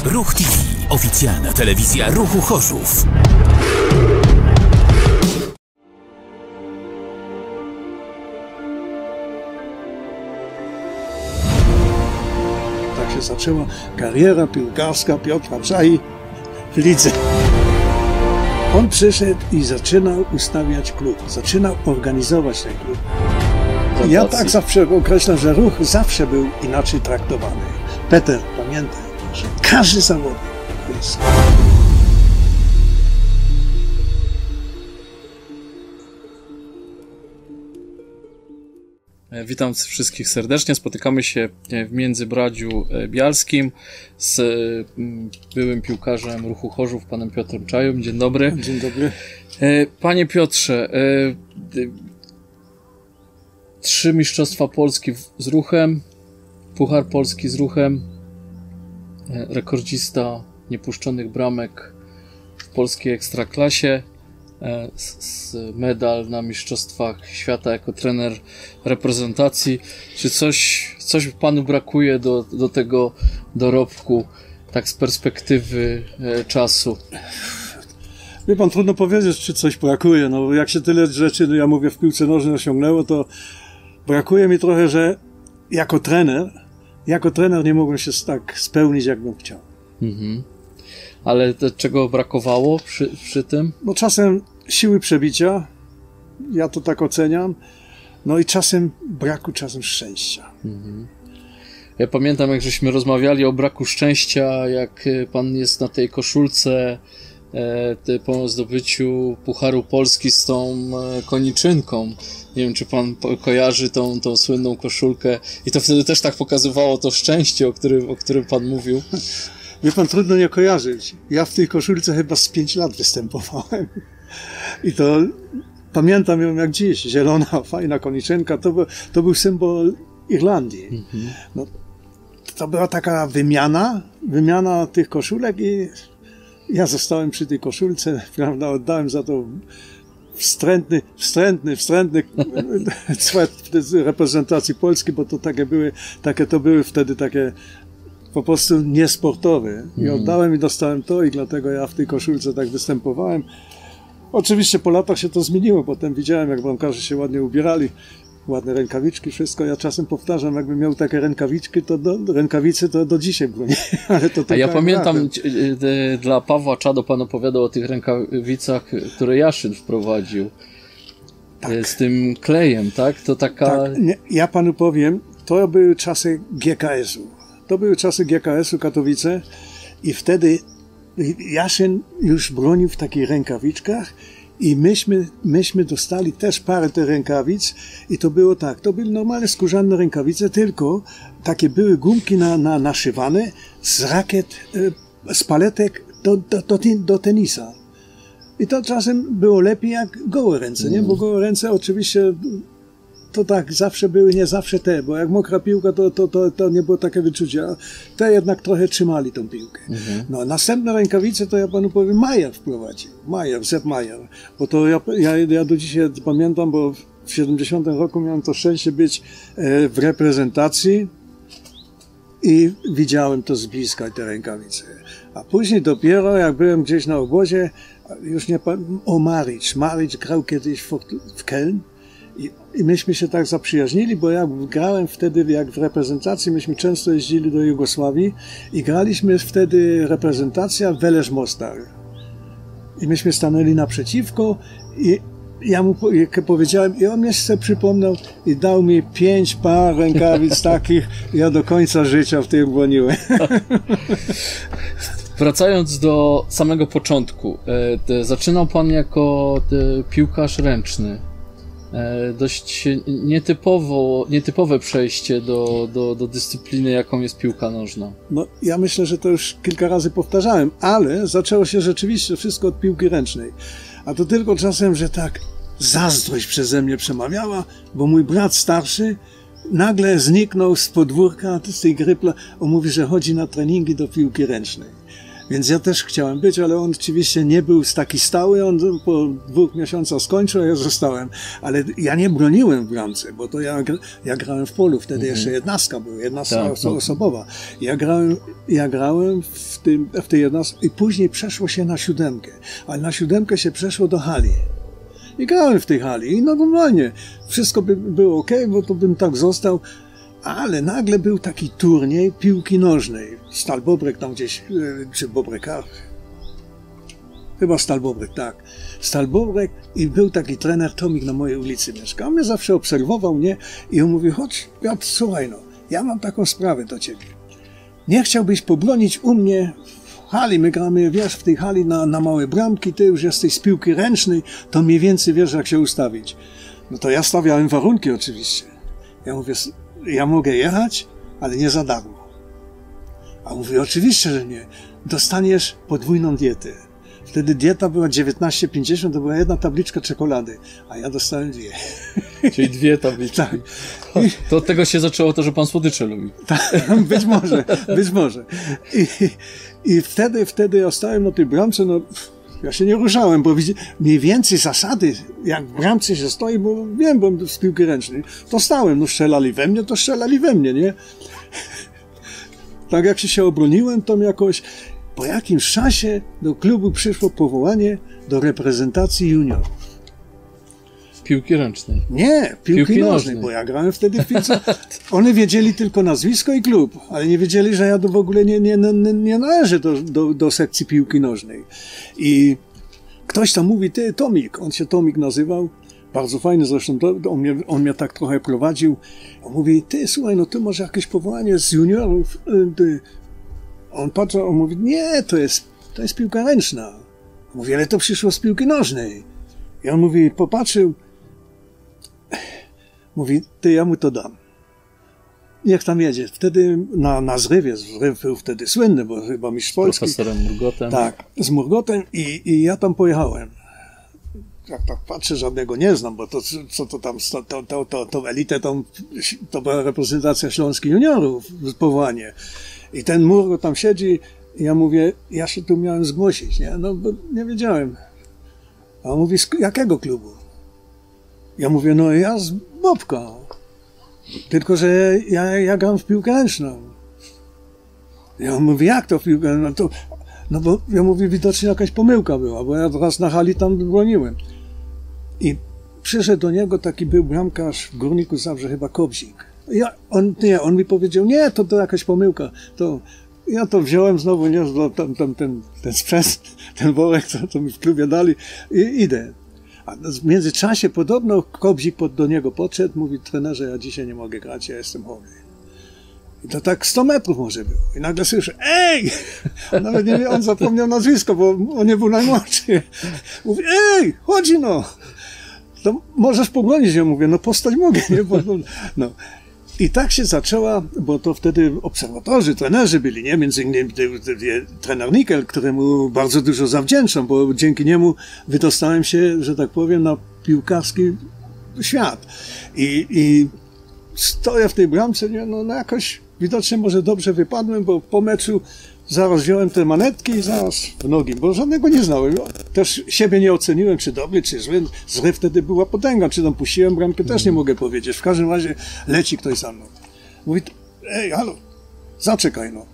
Ruch TV. Oficjalna telewizja Ruchu Chorzów. Tak się zaczęła kariera piłkarska Piotra Czaji w lidze. On przyszedł i zaczynał ustawiać klub, zaczynał organizować ten klub. Ja tak zawsze określam, że Ruch zawsze był inaczej traktowany. Peter, pamiętaj, że każdy zawodnik jest. Witam wszystkich serdecznie. Spotykamy się w Międzybradziu Bialskim z byłym piłkarzem Ruchu Chorzów, panem Piotrem Czają. Dzień dobry. Dzień dobry. Panie Piotrze, 3 mistrzostwa Polski z Ruchem, Puchar Polski z Ruchem, rekordzista niepuszczonych bramek w polskiej ekstraklasie, medal na mistrzostwach świata jako trener reprezentacji. Czy coś panu brakuje do tego dorobku, tak z perspektywy czasu? Wie pan, trudno powiedzieć, czy coś brakuje. No, jak się tyle rzeczy, ja mówię, w piłce nożnej osiągnęło, to brakuje mi trochę, że jako trener nie mogłem się tak spełnić, jakbym chciał. Mhm. Ale czego brakowało przy tym? No czasem siły przebicia, ja to tak oceniam, no i czasem czasem szczęścia. Mhm. Ja pamiętam, jak żeśmy rozmawiali o braku szczęścia, jak pan jest na tej koszulce po zdobyciu Pucharu Polski z tą koniczynką. Nie wiem, czy pan kojarzy tą słynną koszulkę i to wtedy też tak pokazywało to szczęście, o którym pan mówił. Wie pan, trudno nie kojarzyć. Ja w tej koszulce chyba z 5 lat występowałem. I to pamiętam ją jak dziś. Zielona, fajna koniczynka. To był symbol Irlandii. Mhm. No, to była taka wymiana tych koszulek i ja zostałem przy tej koszulce, prawda, oddałem za to wstrętny cwet reprezentacji Polski, bo to to były wtedy takie po prostu niesportowe. I oddałem i dostałem to i dlatego ja w tej koszulce tak występowałem. Oczywiście po latach się to zmieniło, potem widziałem, jak bramkarze się ładnie ubierali, ładne rękawiczki, wszystko. Ja czasem powtarzam, jakbym miał takie rękawice, to do dzisiaj bronię. Ale to a ja pamiętam, dla Pawła Czado pan opowiadał o tych rękawicach, które Jaszyn wprowadził. Tak. Z tym klejem, tak? To taka... Tak. Nie, ja panu powiem, to były czasy GKS-u. To były czasy GKS-u Katowice i wtedy Jaszyn już bronił w takich rękawiczkach i myśmy dostali też parę tych rękawic i to było tak, to były normalne skórzane rękawice, tylko takie były gumki naszywane z rakiet, z paletek do tenisa. I to czasem było lepiej jak gołe ręce, nie? Bo gołe ręce oczywiście to tak zawsze były, nie zawsze te, bo jak mokra piłka, to nie było takie wyczucie, a te jednak trochę trzymali tą piłkę. No, następne rękawice to ja panu powiem, Majer wprowadził. Sepp Majer. Bo to ja do dzisiaj pamiętam, bo w 70 roku miałem to szczęście być w reprezentacji i widziałem to z bliska, te rękawice. A później dopiero, jak byłem gdzieś na obozie, już nie pamiętam, Maric grał kiedyś w Köln. I myśmy się tak zaprzyjaźnili, bo ja grałem wtedy, jak w reprezentacji, myśmy często jeździli do Jugosławii i graliśmy wtedy reprezentacja Velez Mostar. I myśmy stanęli naprzeciwko i ja mu powiedziałem, i on mnie sobie przypomniał i dał mi 5 par rękawic takich, ja do końca życia w tych broniłem. Wracając do samego początku, zaczynał pan jako piłkarz ręczny. Dość nietypowe przejście do dyscypliny, jaką jest piłka nożna. No, ja myślę, że to już kilka razy powtarzałem, ale zaczęło się rzeczywiście wszystko od piłki ręcznej. A to tylko czasem, że tak zazdrość przeze mnie przemawiała, bo mój brat starszy nagle zniknął z podwórka, z tej gry, on mówi, że chodzi na treningi do piłki ręcznej. Więc ja też chciałem być, ale on oczywiście nie był taki stały, on po 2 miesiącach skończył, a ja zostałem. Ale ja nie broniłem w bramce, bo to ja grałem w polu, wtedy jeszcze jednostka była, jednostka osobowa. Ja grałem w tej jednostce i później przeszło się na 7, ale na 7 się przeszło do hali. I grałem w tej hali i no normalnie, wszystko było ok, bo to bym tak został. Ale nagle był taki turniej piłki nożnej. Stal Bobrek tam gdzieś, czy Bobreka? Chyba Stal Bobrek, tak. Stal Bobrek i był taki trener Tomik na mojej ulicy mieszkał. On mnie zawsze obserwował, nie? I on mówi, chodź Piotr, słuchaj no, ja mam taką sprawę do ciebie. Nie chciałbyś pobronić u mnie w hali, my gramy, wiesz, w tej hali na małe bramki, ty już jesteś z piłki ręcznej, to mniej więcej wiesz, jak się ustawić. No to ja stawiałem warunki oczywiście. Ja mówię, ja mogę jechać, ale nie za darmo. A mówi, oczywiście, że nie. Dostaniesz podwójną dietę. Wtedy dieta była 19,50, to była jedna tabliczka czekolady, a ja dostałem 2. Czyli 2 tabliczki. Tak. To od tego się zaczęło to, że pan słodycze lubi. Tak, być może. I wtedy ja stałem na tej bramce, no ja się nie ruszałem, bo mniej więcej zasady, jak w bramce się stoi, bo wiem, bo z piłki ręcznej, to stałem, no strzelali we mnie, to strzelali we mnie, nie? Tak jak się obroniłem, to jakoś po jakimś czasie do klubu przyszło powołanie do reprezentacji juniorów. Piłki ręcznej. Nie, piłki nożnej, bo ja grałem wtedy w piłce. Oni wiedzieli tylko nazwisko i klub, ale nie wiedzieli, że ja w ogóle nie należę do sekcji piłki nożnej. I ktoś tam mówi, ty Tomik, on się Tomik nazywał, bardzo fajny zresztą, on mnie tak trochę prowadził. On mówi, ty słuchaj, no ty masz jakieś powołanie z juniorów. On patrzy, on mówi, nie, to jest piłka ręczna. Mówi, ale to przyszło z piłki nożnej. I on mówi, popatrzył, mówi, ty, ja mu to dam. Niech tam jedzie. Wtedy na zrywie, zryw był wtedy słynny, bo chyba mistrz Polski. Profesorem Murgotem. Tak, z Murgotem i ja tam pojechałem. Jak tak patrzę, żadnego nie znam, bo to, co to tam, to elitę, to była reprezentacja Śląskich Juniorów, powołanie. I ten Murgot tam siedzi i ja mówię, ja się tu miałem zgłosić, nie? No, bo nie wiedziałem. A on mówi, z jakiego klubu? Ja mówię, no ja z Bobka. Tylko, że ja gram w piłkę ręczną. Ja mówię, jak to w piłkę? No bo ja mówię, widocznie jakaś pomyłka była, bo ja teraz na hali tam broniłem. I przyszedł do niego taki był bramkarz w Górniku Zabrze, chyba Kobzik. On mi powiedział, nie, to jakaś pomyłka. To ja to wziąłem znowu, nie, ten sprzęt, ten worek, co mi w klubie dali i idę. A w międzyczasie podobno Kobzik do niego podszedł, mówi, trenerze, ja dzisiaj nie mogę grać, ja jestem chory. I to tak 100 metrów może było. I nagle słyszę, ej! On nawet nie wie, on zapomniał nazwisko, bo on nie był najmłodszy. Mówi, ej, chodzi no! To możesz pobronić. Ja mówię, no postać mogę, nie? No. I tak się zaczęła, bo to wtedy obserwatorzy, trenerzy byli, nie? Między innymi trener Nickel, któremu bardzo dużo zawdzięczam, bo dzięki niemu wydostałem się, że tak powiem, na piłkarski świat. I stoję w tej bramce, nie? No jakoś widocznie może dobrze wypadłem, bo po meczu zaraz wziąłem te manetki i zaraz w nogi, bo żadnego nie znałem. Też siebie nie oceniłem, czy dobry, czy zły. Zryw wtedy była potęga, czy tam puściłem bramkę, też nie mogę powiedzieć. W każdym razie leci ktoś za mną. Mówi, ej, halo, zaczekaj no.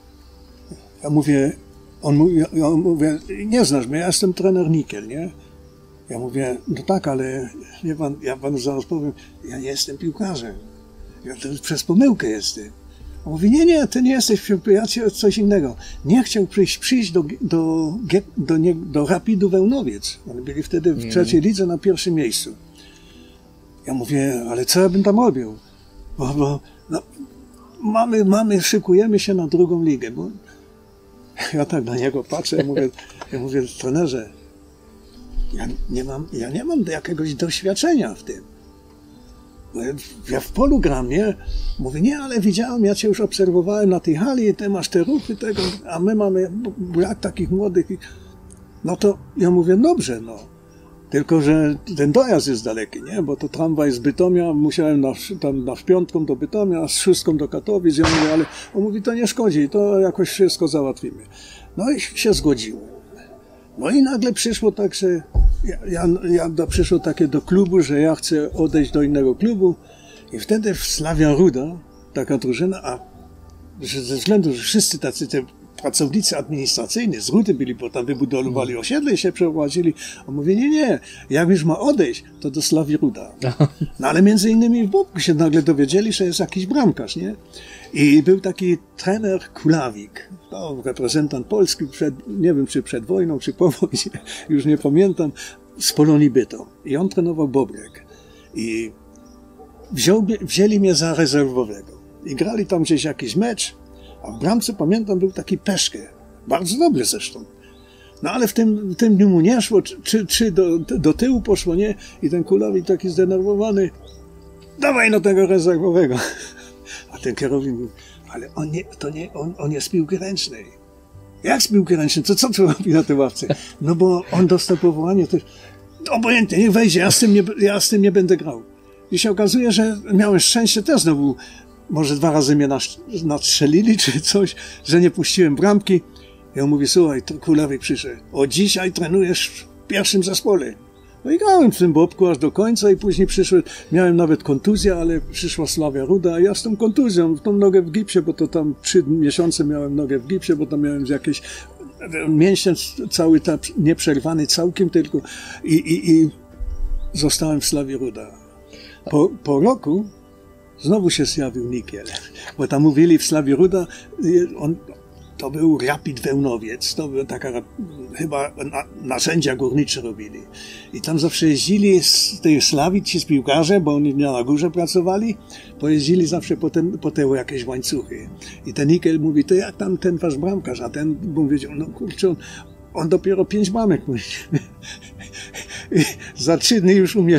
Ja mówię, ja mówię, nie znasz mnie, ja jestem trener Nickel, nie? Ja mówię, no tak, ale ja panu zaraz powiem, ja nie jestem piłkarzem. Ja to przez pomyłkę jestem. On mówi, nie, ty nie jesteś, ja ci coś innego. Nie chciał przyjść do Rapidu Wełnowiec. Oni byli wtedy w trzeciej lidze na pierwszym miejscu. Ja mówię, ale co ja bym tam robił? Bo no, szykujemy się na drugą ligę. Bo ja tak na niego patrzę, ja mówię, trenerze, ja nie mam jakiegoś doświadczenia w tym. Ja w polu gram, nie? Mówię, nie, ale widziałem, ja cię już obserwowałem na tej hali, ty masz te ruchy tego, a my mamy jak takich młodych. No to ja mówię, dobrze, no. Tylko że ten dojazd jest daleki, nie? Bo to tramwaj z Bytomia, musiałem na piątką do Bytomia, z szóstką do Katowic. Ja mówię, ale on mówi, to nie szkodzi, to jakoś wszystko załatwimy. No i się zgodziło. No i nagle przyszło tak, że przyszło takie do klubu, że ja chcę odejść do innego klubu i wtedy w Slavia Ruda, taka drużyna, a że ze względu, że wszyscy tacy te pracownicy administracyjni z Rudy byli, bo tam wybudowali osiedle i się przeprowadzili, a mówię, nie, jak już ma odejść, to do Slavii Ruda. No ale między innymi w Bobku się nagle dowiedzieli, że jest jakiś bramkarz, nie? I był taki trener Kulawik, reprezentant Polski, nie wiem czy przed wojną, czy po wojnie, już nie pamiętam, z Polonii Bytom. I on trenował Bobrek. I wzięli mnie za rezerwowego. I grali tam gdzieś jakiś mecz, a w bramce, pamiętam, był taki Peszkę. Bardzo dobry zresztą. No ale w tym dniu mu nie szło, czy do tyłu poszło, nie? I ten Kulawik taki zdenerwowany, dawaj no tego rezerwowego. A ten kierownik mówi, ale on jest z piłki ręcznej. Jak z piłki ręcznej? To co tu robi na tej ławce? No bo on dostał powołanie, to obojętnie, niech wejdzie, ja z tym nie będę grał. I się okazuje, że miałem szczęście też znowu, może 2 razy mnie nastrzelili czy coś, że nie puściłem bramki. I on mówi, słuchaj, Kulawik przyszedł, od dzisiaj trenujesz w pierwszym zespole. No i grałem w tym Bobku aż do końca i później miałem nawet kontuzję, ale przyszła Slavia Ruda, a ja z tą kontuzją, tą nogę w gipsie, bo to tam 3 miesiące miałem nogę w gipsie, bo tam miałem jakieś mięsień cały nieprzerwany całkiem tylko i zostałem w Slavii Ruda. Po roku znowu się zjawił Nikiel, bo tam mówili w Slavii Ruda, to był Rapid Wełnowiec, to była taka chyba narzędzia górnicze robili. I tam zawsze jeździli z tej Slawii ci z piłkarze, bo oni na górze pracowali, pojeździli zawsze po te jakieś łańcuchy. I ten Nikiel mówi, to jak tam ten wasz bramkarz, a ten powiedział, no kurczę, on dopiero 5 bramek mówi. I za 3 dni już u mnie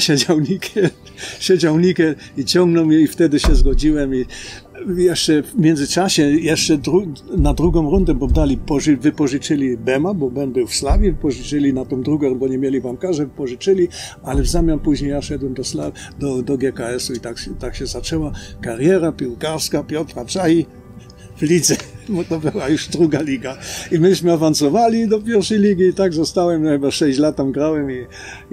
siedział Nikiel i ciągnął mnie i wtedy się zgodziłem i jeszcze w międzyczasie, na drugą rundę, bo wypożyczyli Bema, bo Ben był w Slawie, wypożyczyli na tą drugą, bo nie mieli bramkarza, wypożyczyli, ale w zamian później ja szedłem do GKS-u i tak się zaczęła kariera piłkarska Piotra Czai w lidze, bo to była już 2. liga. I myśmy awansowali do 1. ligi i tak zostałem, chyba 6 lat tam grałem i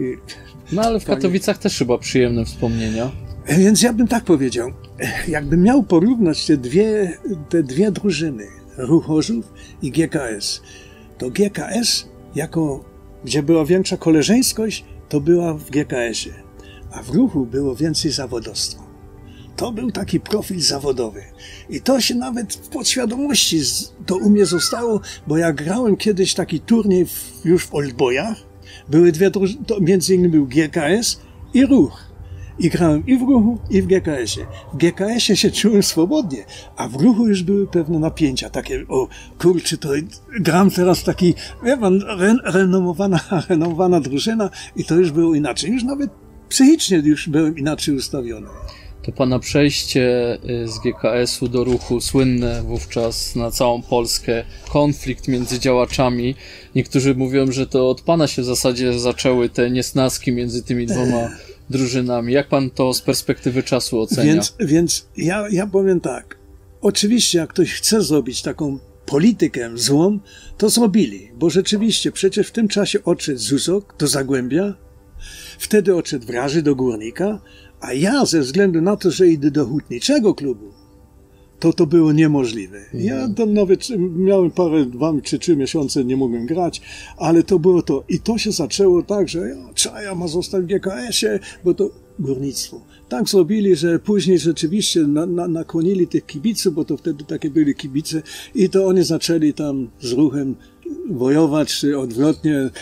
no ale w Katowicach też chyba przyjemne wspomnienia. Więc ja bym tak powiedział, jakbym miał porównać te dwie drużyny, Ruch Chorzów i GKS, to GKS, gdzie była większa koleżeńskość, to była w GKS-ie, a w Ruchu było więcej zawodowstwa. To był taki profil zawodowy. I to się nawet w podświadomości to u mnie zostało, bo jak grałem kiedyś taki turniej już w Oldboyach, były 2 drużyny, między innymi był GKS i Ruch. I grałem i w Ruchu, i w GKS-ie. W GKS-ie się czułem swobodnie, a w Ruchu już były pewne napięcia. Takie, o kurczę, to gram teraz taki, wie pan, renomowana drużyna i to już było inaczej. Już nawet psychicznie już byłem inaczej ustawiony. To pana przejście z GKS-u do Ruchu, słynne wówczas na całą Polskę, konflikt między działaczami. Niektórzy mówią, że to od pana się w zasadzie zaczęły te niesnaski między tymi 2 drużynami. Jak pan to z perspektywy czasu ocenia? Więc ja powiem tak. Oczywiście, jak ktoś chce zrobić taką politykę złą, to zrobili. Bo rzeczywiście, przecież w tym czasie odszedł Zusok do Zagłębia, wtedy odszedł Wraży do Górnika, a ja ze względu na to, że idę do hutniczego klubu, to było niemożliwe. Ja tam nawet miałem 2 czy 3 miesiące, nie mogłem grać, ale to było to. I to się zaczęło tak, że Czaja ma zostać w GKS-ie, bo to górnictwo. Tak zrobili, że później rzeczywiście nakłonili tych kibiców, bo to wtedy takie byli kibice i to oni zaczęli tam z Ruchem wojować, czy odwrotnie.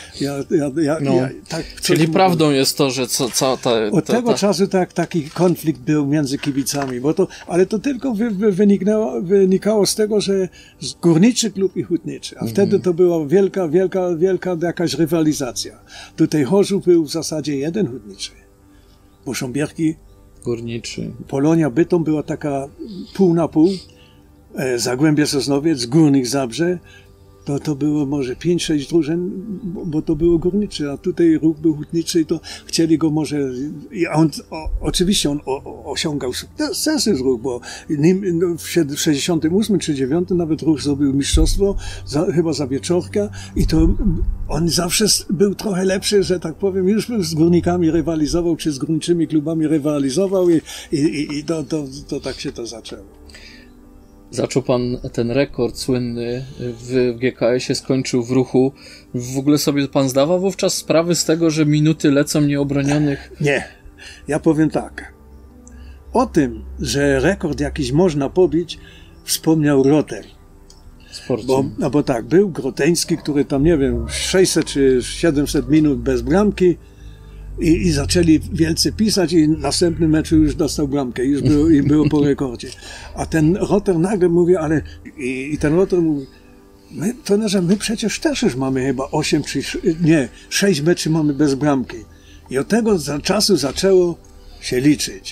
Czyli prawdą jest to, że od tego czasu taki konflikt był między kibicami, ale to tylko wynikało z tego, że górniczy klub i hutniczy, a wtedy to była wielka jakaś rywalizacja. Tutaj Chorzów był w zasadzie jeden hutniczy, bo Sząbierki, górniczy. Polonia Bytom była taka pół na pół, Zagłębie Sosnowiec, Górnik Zabrze, to było może 5-6 drużyn, bo to było górnicze, a tutaj ruch był hutniczy i to chcieli go może, a on, oczywiście on osiągał sukcesy z ruch, bo w 68 czy 9 nawet ruch zrobił mistrzostwo, chyba za Wieczorka i to on zawsze był trochę lepszy, że tak powiem, już był z górnikami rywalizował, czy z górniczymi klubami rywalizował i to tak się to zaczęło. Zaczął pan ten rekord słynny w GKS-ie, skończył w Ruchu. W ogóle sobie pan zdawał wówczas sprawę z tego, że minuty lecą nieobronionych? Nie. Ja powiem tak. O tym, że rekord jakiś można pobić, wspomniał Roter. Bo tak, był Groteński, który tam, nie wiem, 600 czy 700 minut bez bramki i zaczęli wielcy pisać i następny mecz już dostał bramkę i było po rekordzie. A ten Roter nagle mówi, ale i ten Roter mówi, my przecież też już mamy chyba 8 czy 6 meczy mamy bez bramki. I od tego czasu zaczęło się liczyć.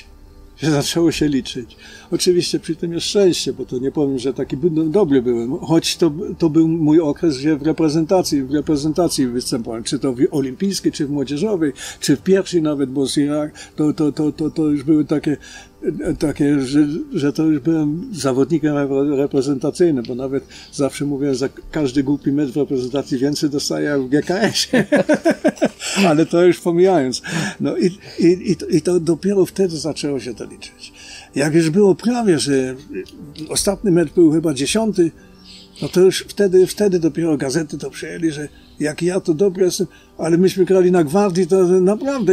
Oczywiście przy tym jest szczęście, bo to nie powiem, że taki dobry byłem, choć to był mój okres, gdzie w reprezentacji występowałem, czy to w olimpijskiej, czy w młodzieżowej, czy w pierwszej nawet, bo to już były takie że to już byłem zawodnikiem reprezentacyjnym, bo nawet zawsze mówię, że każdy głupi mecz w reprezentacji więcej dostaje jak w GKS-ie. Ale to już pomijając. No i to dopiero wtedy zaczęło się to liczyć. Jak już było prawie, że ostatni mecz był chyba 10, no to już wtedy dopiero gazety to przyjęli, że jak ja to dobry jestem, ale myśmy grali na Gwardii, to naprawdę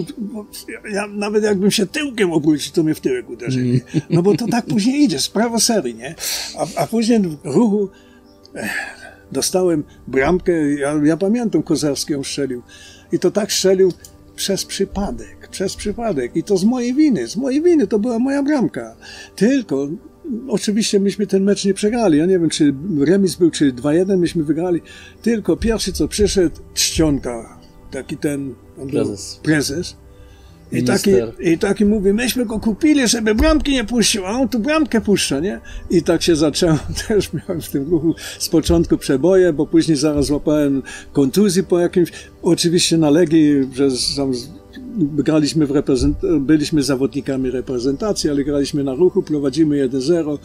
ja nawet jakbym się tyłkiem obrócił, to mnie w tyłek uderzyli. No bo to tak później idzie, sprawa serii, nie? A później w Ruchu dostałem bramkę, ja pamiętam, Kozarski ją strzelił. I to tak strzelił przez przypadek. I to z mojej winy, to była moja bramka. Tylko oczywiście myśmy ten mecz nie przegrali. Ja nie wiem, czy remis był, czy 2-1 myśmy wygrali. Tylko pierwszy, co przyszedł, Czcionka. Taki ten prezes. I taki mówi, myśmy go kupili, żeby bramki nie puścił, a on tu bramkę puszcza, nie? I tak się zaczęło. Też miałem w tym Ruchu z początku przeboje, bo później zaraz złapałem kontuzji po jakimś. Oczywiście na Legii, że tam graliśmy byliśmy zawodnikami reprezentacji, ale graliśmy na Ruchu, prowadzimy 1-0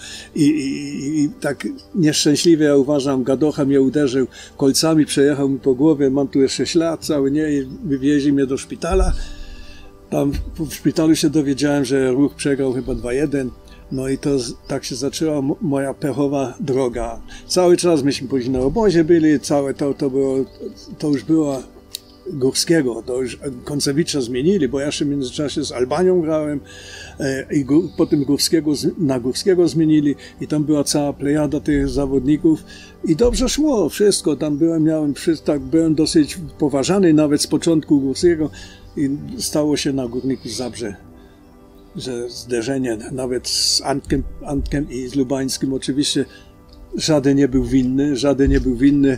i tak nieszczęśliwie, ja uważam, Gadocha mnie uderzył kolcami, przejechał mi po głowie, mam tu jeszcze ślad cały, nie, i wywieźli mnie do szpitala. Tam w szpitalu się dowiedziałem, że Ruch przegrał chyba 2-1. No i to tak się zaczęła moja pechowa droga. Cały czas myśmy później na obozie byli, całe to już było Górskiego, to już Koncewicza zmienili, bo ja jeszcze w międzyczasie z Albanią grałem i potem na Górskiego zmienili i tam była cała plejada tych zawodników i dobrze szło wszystko, tam byłem dosyć poważany nawet z początku Górskiego i stało się na Górniku Zabrze, że zderzenie nawet z Antkiem i z Lubańskim oczywiście żaden nie był winny.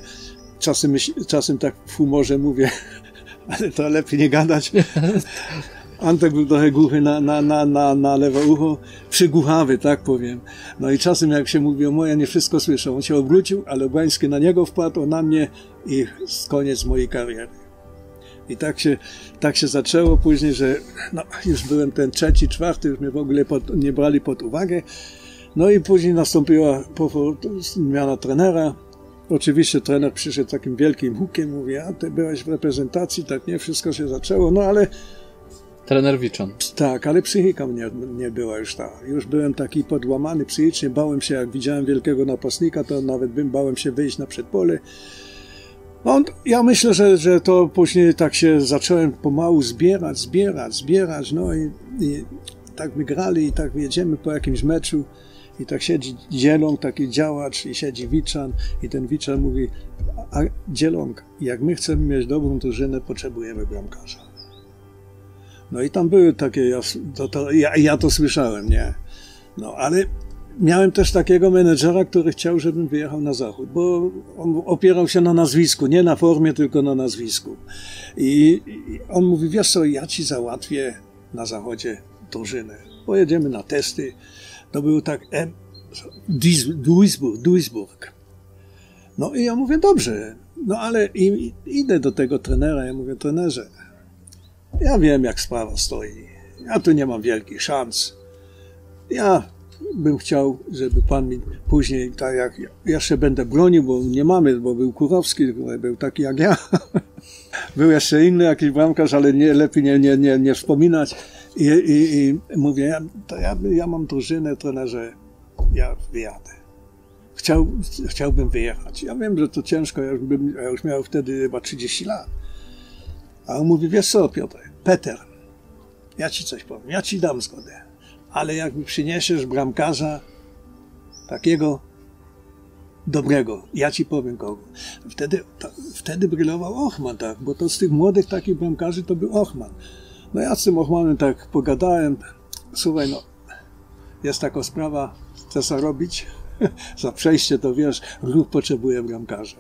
Czasem tak w humorze mówię, ale to lepiej nie gadać. Antek był trochę głuchy na lewe ucho, przygłuchawy, tak powiem. No i czasem jak się mówi o moje, nie wszystko słyszał. On się obrócił, ale Lubański na niego wpadł, on na mnie i koniec mojej kariery. I tak się zaczęło później, że już byłem ten 3., 4., już mnie w ogóle nie brali pod uwagę. No i później nastąpiła zmiana trenera. Oczywiście trener przyszedł takim wielkim hukiem, mówi, a ty byłeś w reprezentacji, tak nie, wszystko się zaczęło, no ale... Trener Wiczan. Tak, ale psychika nie była już ta. Już byłem taki podłamany psychicznie, bałem się, jak widziałem wielkiego napastnika, to nawet bałem się wyjść na przedpole. No, ja myślę, że to później tak się zacząłem pomału zbierać, no i tak my grali i tak jedziemy po jakimś meczu. I tak siedzi Dzieląg, taki działacz, i siedzi Wiczan, i ten Wiczan mówi, a Dzieląg, jak my chcemy mieć dobrą drużynę, potrzebujemy bramkarza. No i tam były takie, ja to słyszałem, nie? No, ale miałem też takiego menedżera, który chciał, żebym wyjechał na zachód, bo on opierał się na nazwisku, nie na formie, tylko na nazwisku. I on mówi, wiesz co, ja ci załatwię na zachodzie drużynę, pojedziemy na testy. To był tak Duisburg. No i ja mówię, dobrze, no ale idę do tego trenera, ja mówię, trenerze, ja wiem, jak sprawa stoi, ja tu nie mam wielkich szans, ja bym chciał, żeby pan mi później, tak jak jeszcze będę bronił, bo nie mamy, bo był Kurowski, który był taki jak ja, był jeszcze inny jakiś bramkarz, ale lepiej nie wspominać i mówię, ja mam drużynę, trenerze, ja wyjadę. Chciałbym wyjechać. Ja wiem, że to ciężko, ja już miał wtedy chyba 30 lat. A on mówi, wiesz co, Piotr, Peter, ja ci coś powiem, ja ci dam zgodę, ale jak mi przyniesiesz bramkarza takiego dobrego, ja ci powiem kogo. Wtedy brylował Ochman, tak, bo to z tych młodych takich bramkarzy to był Ochman. No ja z tym Ochmanem tak pogadałem, słuchaj, no, jest taka sprawa, co trzeba robić? Za przejście to wiesz, Ruch potrzebuje bramkarza.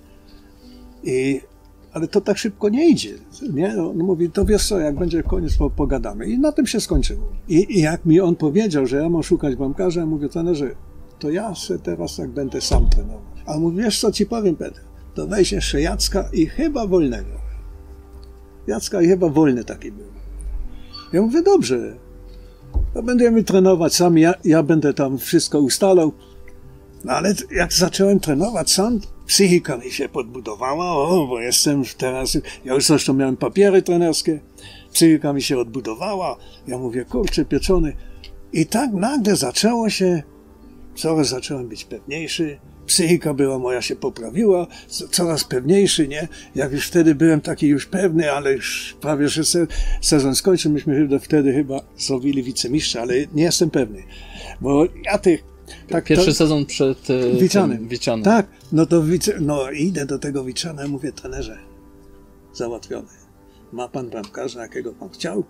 Ale to tak szybko nie idzie, nie? No mówi, to wiesz co, jak będzie koniec, pogadamy. I na tym się skończyło. I jak mi on powiedział, że ja mam szukać bramkarza, ja mówię, trenerze, to ja się teraz tak będę sam trenował. A on mówi, wiesz co ci powiem, Peter, to weź jeszcze Jacka i chyba Wolnego. Jacka i chyba Wolny taki był. Ja mówię, dobrze, to będziemy trenować sami, ja będę tam wszystko ustalał. No ale jak zacząłem trenować sam, psychika mi się podbudowała, bo jestem teraz, ja już zresztą miałem papiery trenerskie, psychika mi się odbudowała, ja mówię, kurczę pieczony. I tak nagle zaczęło się, coraz zacząłem być pewniejszy, psychika była moja się poprawiła, coraz pewniejszy, nie? Jak już wtedy byłem taki już pewny, ale już prawie, że sezon skończył, myśmy wtedy chyba zrobili wicemistrza, ale nie jestem pewny, bo ja tak, pierwszy sezon przed Wiczanem. Tak, no to idę do tego Wiczana i mówię, trenerze, załatwiony. Ma pan bramkarza, jakiego pan chciał?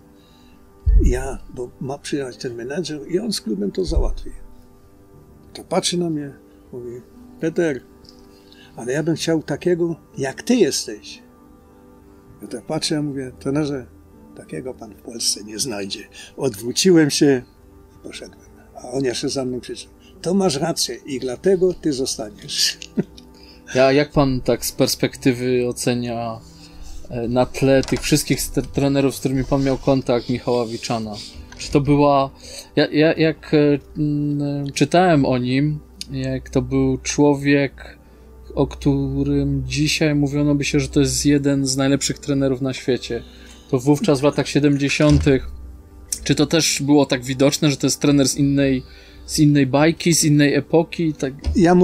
Bo ma przyjechać ten menedżer i on z klubem to załatwi. To patrzy na mnie, mówi, Peter, ale ja bym chciał takiego, jak ty jesteś. Ja tak patrzę, ja mówię, trenerze, takiego pan w Polsce nie znajdzie. Odwróciłem się i poszedłem. A on jeszcze za mną krzyczał, to masz rację i dlatego ty zostaniesz. Jak pan tak z perspektywy ocenia na tle tych wszystkich trenerów, z którymi pan miał kontakt, Michała Wiczana? Czy to była... Jak czytałem o nim, jak to był człowiek, o którym dzisiaj mówiono by się, że to jest jeden z najlepszych trenerów na świecie. To wówczas w latach 70. Czy to też było tak widoczne, że to jest trener z innej bajki, z innej epoki? Tak? Ja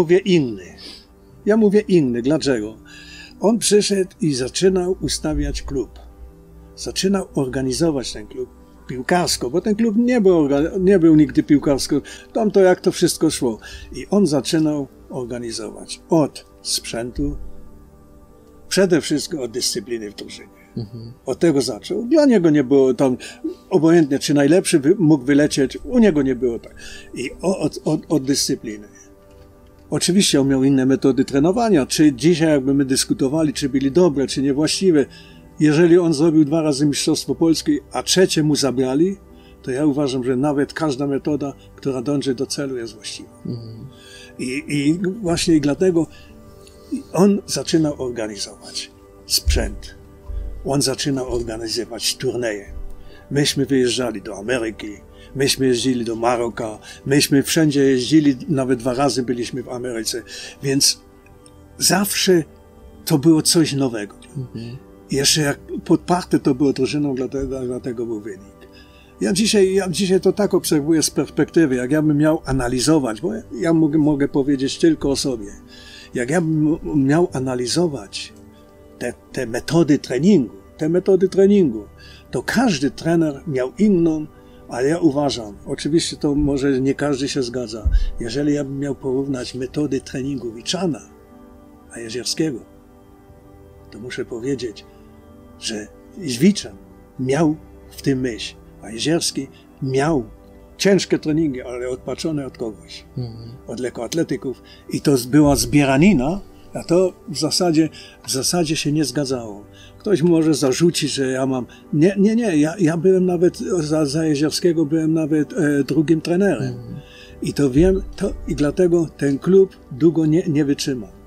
mówię inny. Dlaczego? On przyszedł i zaczynał ustawiać klub. Zaczynał organizować ten klub piłkarsko, bo ten klub nie był nigdy piłkarsko. Tam to jak to wszystko szło. I on zaczynał organizować od sprzętu, przede wszystkim od dyscypliny w drużynie. Od tego zaczął. Dla niego nie było tam, obojętnie czy najlepszy mógł wylecieć, u niego nie było tak. I od dyscypliny. Oczywiście on miał inne metody trenowania. Czy dzisiaj jakby my dyskutowali, czy byli dobre, czy niewłaściwe. Jeżeli on zrobił 2 razy Mistrzostwo Polski, a 3 mu zabrali, to ja uważam, że nawet każda metoda, która dąży do celu, jest właściwa. I właśnie dlatego on zaczynał organizować sprzęt. On zaczynał organizować turnieje. Myśmy wyjeżdżali do Ameryki, myśmy jeździli do Maroka, myśmy wszędzie jeździli, nawet 2 razy byliśmy w Ameryce, więc zawsze to było coś nowego. Jeszcze jak podparte to było drużyną, dlatego był wynik. Ja dzisiaj to tak obserwuję z perspektywy, jak ja bym miał analizować, bo ja mogę powiedzieć tylko o sobie. Jak ja bym miał analizować te metody treningu, to każdy trener miał inną, ale ja uważam, oczywiście to może nie każdy się zgadza, jeżeli ja bym miał porównać metody treningu Wiczana a Jezierskiego, to muszę powiedzieć, że Wiczan miał w tym myśl, a Jezierski miał ciężkie treningi, ale odpatrzone od kogoś, od lekkoatletyków i to była zbieranina, a to w zasadzie się nie zgadzało. Ktoś może zarzucić, że ja mam... Nie, ja byłem nawet, za Jezierskiego byłem nawet drugim trenerem. I to wiem, i dlatego ten klub długo nie wytrzymał.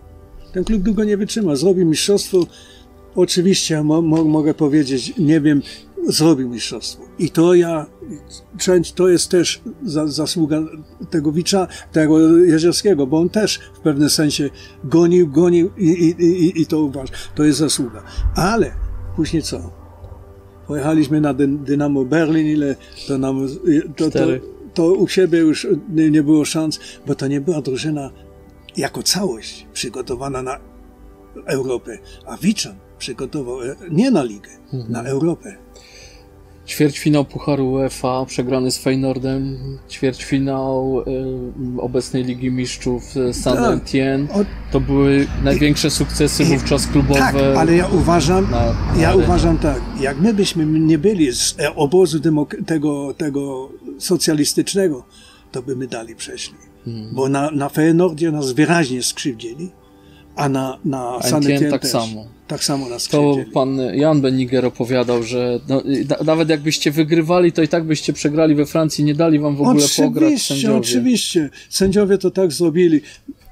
Ten klub długo nie wytrzyma. Zrobił mistrzostwo. Oczywiście mogę powiedzieć, nie wiem, zrobił mistrzostwo. I to jest też zasługa tego tego Jezierskiego, bo on też w pewnym sensie gonił i to uważam. To jest zasługa. Ale później co? Pojechaliśmy na Dynamo Berlin, ile to nam... To u siebie już nie było szans, bo to nie była drużyna jako całość przygotowana na Europę, a Wiczan przygotował nie na ligę, na Europę. Ćwierćfinał Pucharu UEFA przegrany z Feyenoordem, ćwierćfinał obecnej Ligi Mistrzów Saint-Étienne. To były największe sukcesy wówczas klubowe. Tak, ale ja uważam tak, jak my byśmy nie byli z obozu tego socjalistycznego, to by my dalej przeszli. Bo na Feyenoordzie nas wyraźnie skrzywdzili, a na Saint-Étienne tak też. samo. Tak samo nas To skrzywdzili. pan Jan Beniger opowiadał, że nawet jakbyście wygrywali, to i tak byście przegrali we Francji, nie dali wam w ogóle pograć sędziowie. Oczywiście. Sędziowie to tak zrobili.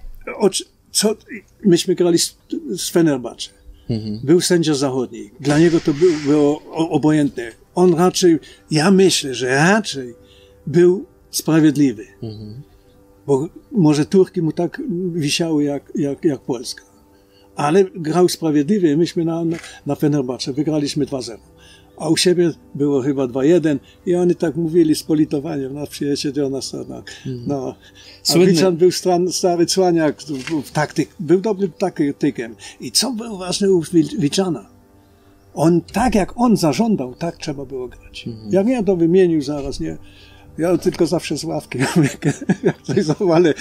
Myśmy grali z Fenerbahce. Był sędzia zachodni. Dla niego to było obojętne. On raczej, ja myślę, że raczej był sprawiedliwy. Bo może Turki mu tak wisiały jak Polska. Ale grał sprawiedliwie. Myśmy na Fenerbahce wygraliśmy 2-0. A u siebie było chyba 2-1 i oni tak mówili z politowaniem, przyjedźcie do nas. A Wiczan był stary cłaniak, był dobrym taktykiem. I co było ważne u Wiczana? Tak jak on zażądał, tak trzeba było grać. Ja nie to wymienił zaraz, nie. Ja tylko zawsze z ławki, jak coś zawalę.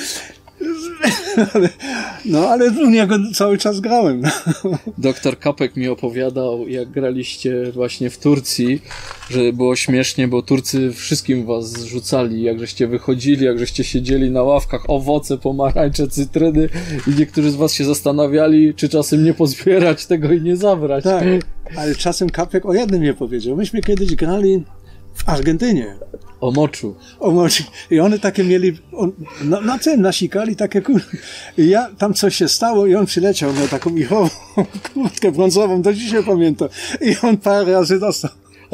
Ale u niego cały czas grałem. Doktor Kapek mi opowiadał, jak graliście właśnie w Turcji, że było śmiesznie, bo Turcy wszystkim was zrzucali, jak żeście wychodzili, jak żeście siedzieli na ławkach, owoce, pomarańcze, cytryny i niektórzy z was się zastanawiali, czy czasem nie pozbierać tego i nie zabrać. Tak, ale czasem Kapek o jednym nie powiedział. Myśmy kiedyś grali w Argentynie. O moczu. I one takie mieli, nasikali takie I tam coś się stało i on przyleciał, miał taką michową kurtkę brązową, do dzisiaj pamiętam. I on parę razy dostał.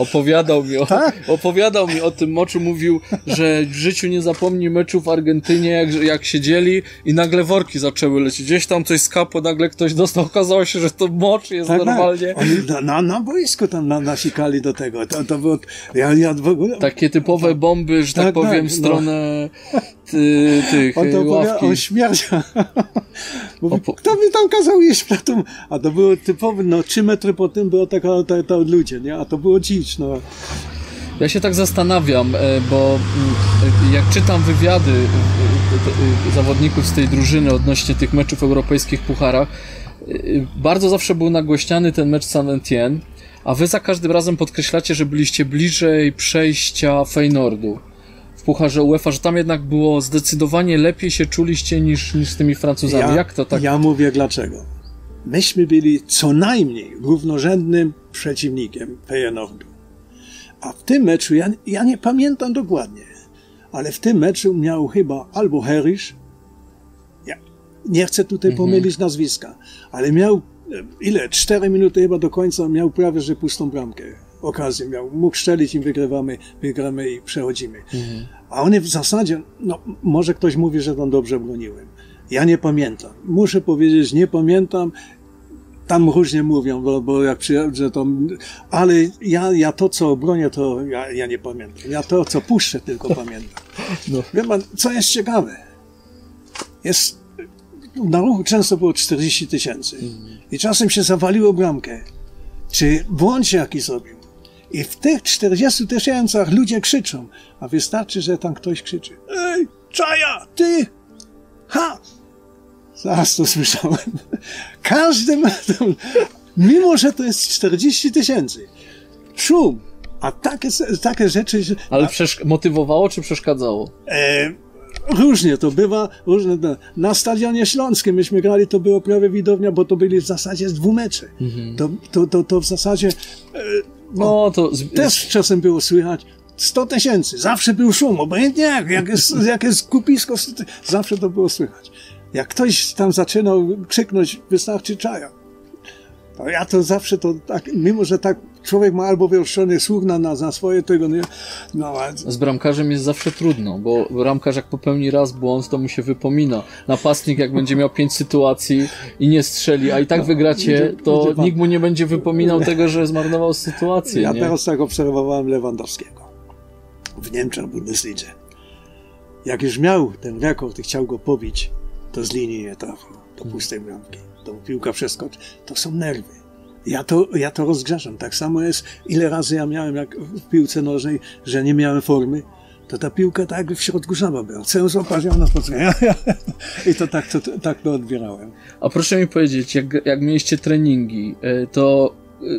Opowiadał mi o tym moczu, mówił, że w życiu nie zapomni meczu w Argentynie, jak siedzieli i nagle worki zaczęły lecieć. Gdzieś tam coś skapło, nagle ktoś dostał, okazało się, że to mocz jest normalnie. Oni na boisku tam nasikali do tego. To było, ja w ogóle... Takie typowe bomby, że tak powiem, w stronę tych ławki. On śmierdział. Mówi, kto mi tam kazał jeść? A to było typowe, 3 metry po tym było taka ludzie, nie? A to było dzicz, Ja się tak zastanawiam, bo jak czytam wywiady zawodników z tej drużyny odnośnie tych meczów europejskich w pucharach, bardzo zawsze był nagłośniany ten mecz Saint-Étienne, a wy za każdym razem podkreślacie, że byliście bliżej przejścia Feyenoordu w pucharze UEFA, że tam jednak było zdecydowanie lepiej się czuliście niż z tymi Francuzami. Jak to tak? Ja mówię dlaczego. Myśmy byli co najmniej równorzędnym przeciwnikiem Feyenoordu. A w tym meczu, ja nie pamiętam dokładnie, ale w tym meczu miał chyba albo Herisch, ja nie chcę tutaj pomylić nazwiska, ale miał 4 minuty chyba do końca, miał prawie że pustą bramkę. Okazję miał, mógł strzelić i wygramy i przechodzimy. A oni w zasadzie, może ktoś mówi, że tam dobrze broniłem. Ja nie pamiętam. Muszę powiedzieć, nie pamiętam. Tam różnie mówią, bo jak przyjeżdżę, to... Ale ja to, co obronię, to ja nie pamiętam. Ja to, co puszczę, tylko pamiętam. Wie pan, co jest ciekawe? Na ruchu często było 40 000. I czasem się zawaliło bramkę. Czy błąd jaki zrobił? I w tych 40 000 ludzie krzyczą. A wystarczy, że tam ktoś krzyczy. Ej, Czaja, ty! Ha! Zaraz to słyszałem. Każdy ma to, mimo że to jest 40 000. Szum. A takie rzeczy... Ale motywowało czy przeszkadzało? Różnie to bywa. Na Stadionie Śląskim myśmy grali, to było prawie widownia, bo to byli w zasadzie 2 mecze. To w zasadzie... Też czasem było słychać 100 000. Zawsze był szum. Obojętnie jak jest kupisko, zawsze to było słychać. Jak ktoś tam zaczynał krzyknąć, wystarczy czaja. To ja to zawsze to tak, mimo że tak człowiek ma albo wyostrzony słuch na swoje tego, nie? No, ale... Z bramkarzem jest zawsze trudno, bo bramkarz jak popełni raz błąd, to mu się wypomina. Napastnik jak będzie miał 5 sytuacji i nie strzeli, a i tak wygracie, to nikt mu nie będzie wypominał tego, że zmarnował sytuację. Ja nie? teraz tak obserwowałem Lewandowskiego w Niemczech, w Bundeslidze. Jak już miał ten rekord i chciał go pobić, to z linii nie trafił, do pustej bramki. To piłka przeskoczy. To są nerwy. Ja to rozgrzeszam. Tak samo jest, ile razy ja miałem jak w piłce nożnej, że nie miałem formy, to ta piłka tak jakby w środku żaba była. Chcę złapać, ona spotkania. I to tak to odbierałem. A proszę mi powiedzieć, jak mieliście treningi, to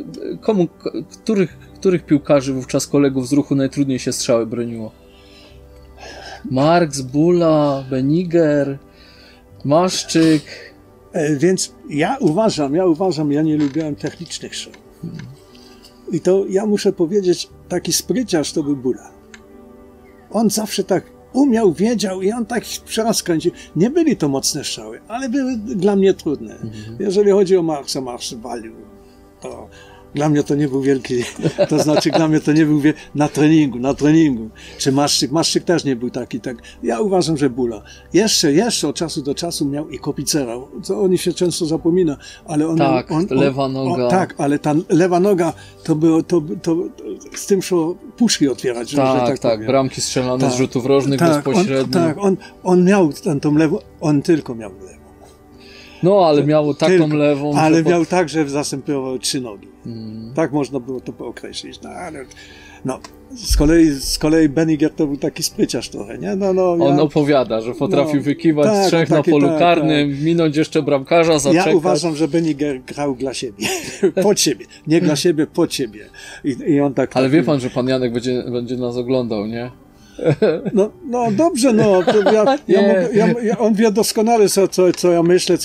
których piłkarzy wówczas kolegów z ruchu najtrudniej się strzały broniło? Marks, Bula, Beniger, Maszczyk. Więc ja uważam, ja nie lubiłem technicznych strzałów. I to ja muszę powiedzieć, taki spryciarz to był Bula. On zawsze tak umiał, wiedział i on tak przeraz kręcił. Nie byli to mocne strzały, ale były dla mnie trudne. Jeżeli chodzi o Marksa, Marks walił. To dla mnie to nie był wielki, to znaczy dla mnie to nie był na treningu. Czy Maszczyk też nie był taki, tak. Ja uważam, że Bula. Jeszcze od czasu do czasu miał i Kopicera, co oni się często zapomina, ale lewa noga. Tak, ale ta lewa noga to było, to z tym szło puszki otwierać. Że tak powiem. Bramki strzelane z rzutów rożnych bezpośrednio. On miał tą lewą, on tylko miał lewą. No, ale miał taką lewą. Ale miał tak, że zastępował 3 nogi. Tak można było to określić. No, ale, z kolei Beniger to był taki spryciarz trochę, nie? On opowiada, że potrafił wykiwać 3 na polu karnym, minąć jeszcze bramkarza, zaczekać. Ja uważam, że Beniger grał dla siebie. Pod siebie. Nie dla siebie, pod siebie. I on tak... Ale wie pan, że pan Janek będzie nas oglądał, nie? No dobrze, on wie doskonale, co ja myślę,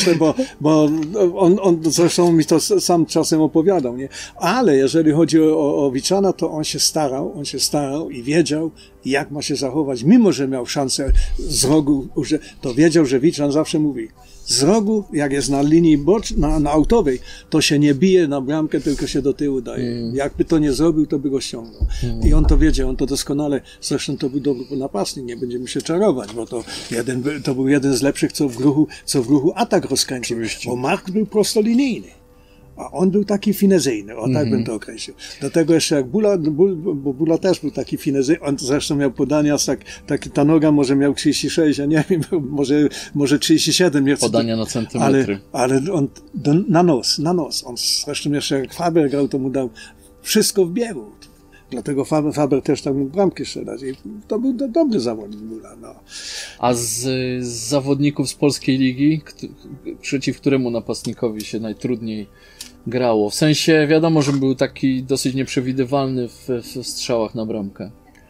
bo on zresztą mi to sam czasem opowiadał, nie? Ale jeżeli chodzi o Wiczana, to on się starał i wiedział, jak ma się zachować, mimo że miał szansę z rogu, to wiedział, że Wiczan zawsze mówi, z rogu, jak jest na linii na autowej, to się nie bije na bramkę, tylko się do tyłu daje. Jakby to nie zrobił, to by go ściągnął. I on to wiedział, on to doskonale, zresztą to był dobry napastnik, nie będziemy się czarować, bo to był jeden z lepszych, co w ruchu atak rozkręcił. Bo Mark był prostolinijny. A on był taki finezyjny, tak bym to określił. Do tego jeszcze jak bo Bula też był taki finezyjny, on zresztą miał podania, ta noga może miał 36, ja nie wiem, może 37. Nie chcę, podania na centymetry. Ale on na nos. On zresztą jeszcze jak Faber grał, to mu dał wszystko w biegu. Dlatego Faber też tak mógł bramki strzelać. I to był dobry zawodnik Bula. No. A z zawodników z polskiej ligi, przeciw któremu napastnikowi się najtrudniej grało? W sensie wiadomo, że był taki dosyć nieprzewidywalny w strzałach na bramkę.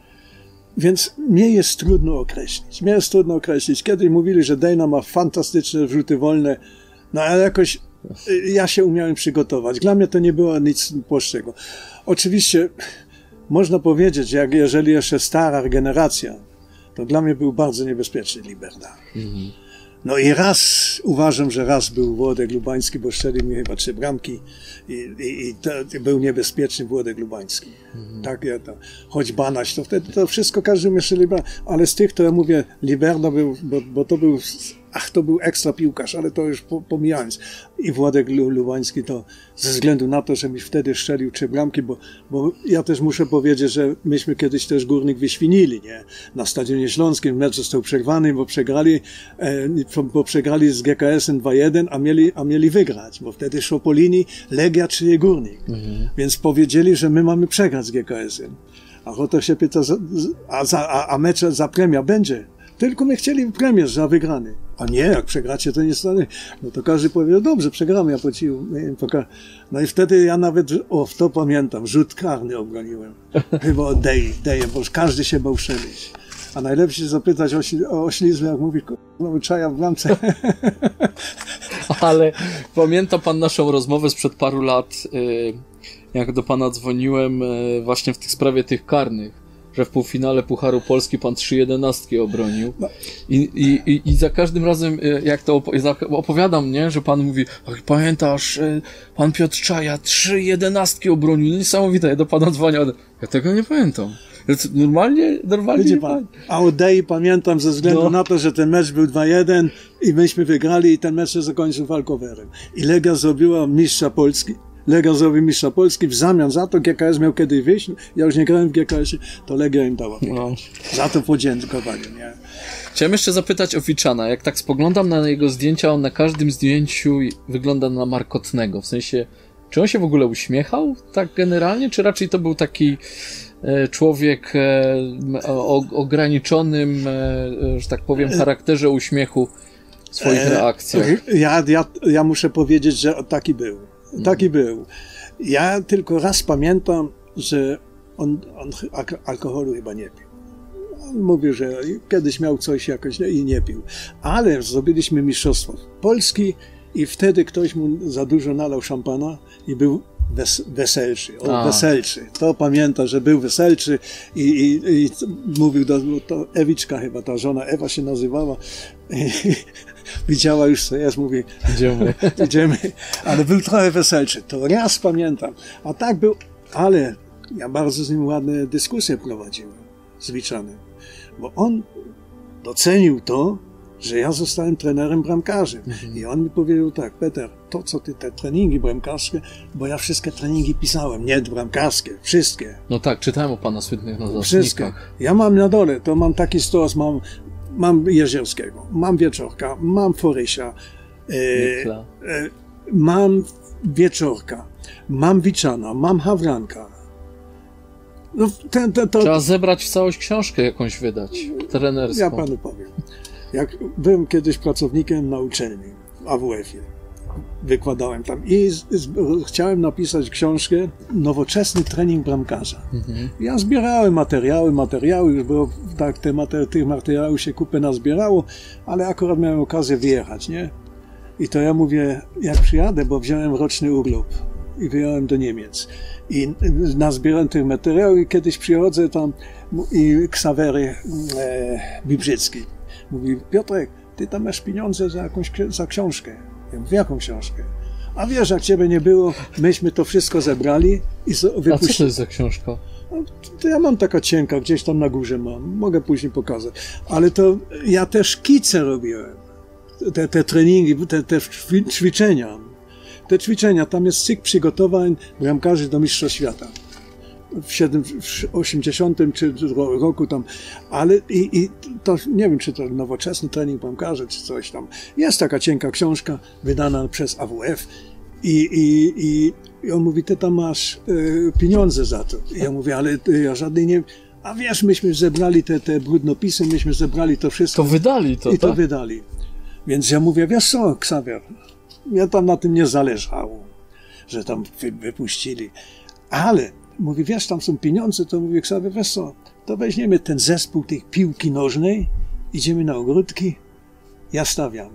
Więc mnie jest trudno określić. Kiedyś mówili, że Dejna ma fantastyczne wrzuty wolne, no ale jakoś ja się umiałem przygotować. Dla mnie to nie było nic płaszczego. Oczywiście można powiedzieć, jeżeli jeszcze stara generacja, to dla mnie był bardzo niebezpieczny Liberda. No i uważam, że raz był Włodek Lubański, bo strzelił mi chyba 3 bramki i to był niebezpieczny Włodek Lubański. Tak, choć Banaś, to wtedy to wszystko każdy myśli Liberda, ale z tych, to ja mówię, Liberda był, bo to był, to był ekstra piłkarz, ale to już pomijając. I Włodek Lubański to ze względu na to, że mi wtedy strzelił 3 bramki, bo ja też muszę powiedzieć, że myśmy kiedyś też Górnik wyświnili, nie? Na Stadionie Śląskim mecz został przerwany, bo przegrali z GKS-em 2-1, a mieli wygrać, bo wtedy szło po linii Legia czy Górnik. Więc powiedzieli, że my mamy przegrać z GKS-em. A Rotor się pyta, a mecz za premia będzie. Tylko my chcieli premię za wygrany. A nie, jak przegracie, to nie stanie. No to każdy powiedział, dobrze, przegramy, ja płaciłem. No i wtedy ja nawet, to pamiętam, rzut karny obroniłem. Chyba od Deje, bo każdy się bał strzelić. A najlepiej się zapytać o oślizły, jak mówi, no czaja w bramce. Ale pamięta pan naszą rozmowę sprzed paru lat, jak do pana dzwoniłem właśnie w sprawie tych karnych, że w półfinale Pucharu Polski pan 3-11 obronił. I za każdym razem, jak to opowiadam, nie, że pan mówi, pamiętasz, pan Piotr Czaja 3-11 obronił, niesamowite, ja do pana dzwonię, ja tego nie pamiętam. Normalnie Widzi pan, a Odei pamiętam ze względu na to, że ten mecz był 2-1 i myśmy wygrali i ten mecz się zakończył walkowerem. I Legia zrobiła mistrza Polski. Legia zrobił mistrza Polski w zamian za to, GKS miał kiedyś wyjść, ja już nie grałem w GKS-ie, to Legia im dała. Za to podziękowanie, nie? Chciałem jeszcze zapytać o Wiczana. Jak tak spoglądam na jego zdjęcia, on na każdym zdjęciu wygląda na markotnego. W sensie, czy on się w ogóle uśmiechał tak generalnie, czy raczej to był taki człowiek o ograniczonym, że tak powiem, charakterze uśmiechu w swoich reakcjach? Ja muszę powiedzieć, że taki był. Taki był. Ja tylko raz pamiętam, że on alkoholu chyba nie pił. On mówił, że kiedyś miał coś jakoś i nie pił. Ale zrobiliśmy mistrzostwo Polski i wtedy ktoś mu za dużo nalał szampana i był weselszy. Weselczy. To pamięta, że był weselczy i mówił to Ewiczka chyba, ta żona Ewa się nazywała. Widziała już, co jest, mówi, idziemy. Ale był trochę weselczy. To raz pamiętam. A tak był, ale ja bardzo z nim ładne dyskusje prowadziłem z Wiczanem. Bo on docenił to, że ja zostałem trenerem bramkarzy. I on mi powiedział tak, Peter, to co ty, te treningi bramkarskie, bo ja wszystkie treningi pisałem, nie bramkarskie, wszystkie. No tak, czytałem o pana słynnych nazwiskach. Wszystkie. Ja mam na dole, to mam taki stos, mam Jezielskiego, mam Wieczorka, mam Forysia, mam Wieczorka, mam Wiczana, mam Hawranka. No, Trzeba zebrać w całość książkę jakąś wydać, trenerską. Ja panu powiem. Jak byłem kiedyś pracownikiem na uczelni w AWF-ie, wykładałem tam i chciałem napisać książkę Nowoczesny trening bramkarza. Ja zbierałem materiały, już było tak, tych materiałów się kupę nazbierało, ale akurat miałem okazję wyjechać, nie? I to ja mówię, jak przyjadę, bo wziąłem roczny urlop i wyjechałem do Niemiec. I nazbierałem tych materiałów i kiedyś przychodzę tam i Ksawery Bibrzycki mówi, Piotrek, ty tam masz pieniądze za książkę. Ja mówię, jaką książkę? A wiesz, jak ciebie nie było, myśmy to wszystko zebrali i wypuścili. A co to jest za książka? To ja mam taka cienka, gdzieś tam na górze mam. Mogę później pokazać. Ale to ja też szkice robiłem. Te treningi, te ćwiczenia. Te ćwiczenia, tam jest cykl przygotowań bramkarzy do Mistrzostw Świata. W 80 czy roku tam, ale i to nie wiem, czy to nowoczesny trening bramkarzy, czy coś tam. Jest taka cienka książka wydana przez AWF i on mówi, ty tam masz pieniądze za to. I ja mówię, ale ja żadnej nie... A wiesz, myśmy zebrali te brudnopisy, myśmy zebrali to wszystko. To wydali to, i to wydali. Więc ja mówię, wiesz co, Ksawer, mnie tam na tym nie zależało, że tam wypuścili. Ale mówi, wiesz, tam są pieniądze, to mówię, Ksawer, wiesz co, to weźmiemy ten zespół tej piłki nożnej, idziemy na ogródki, ja stawiam.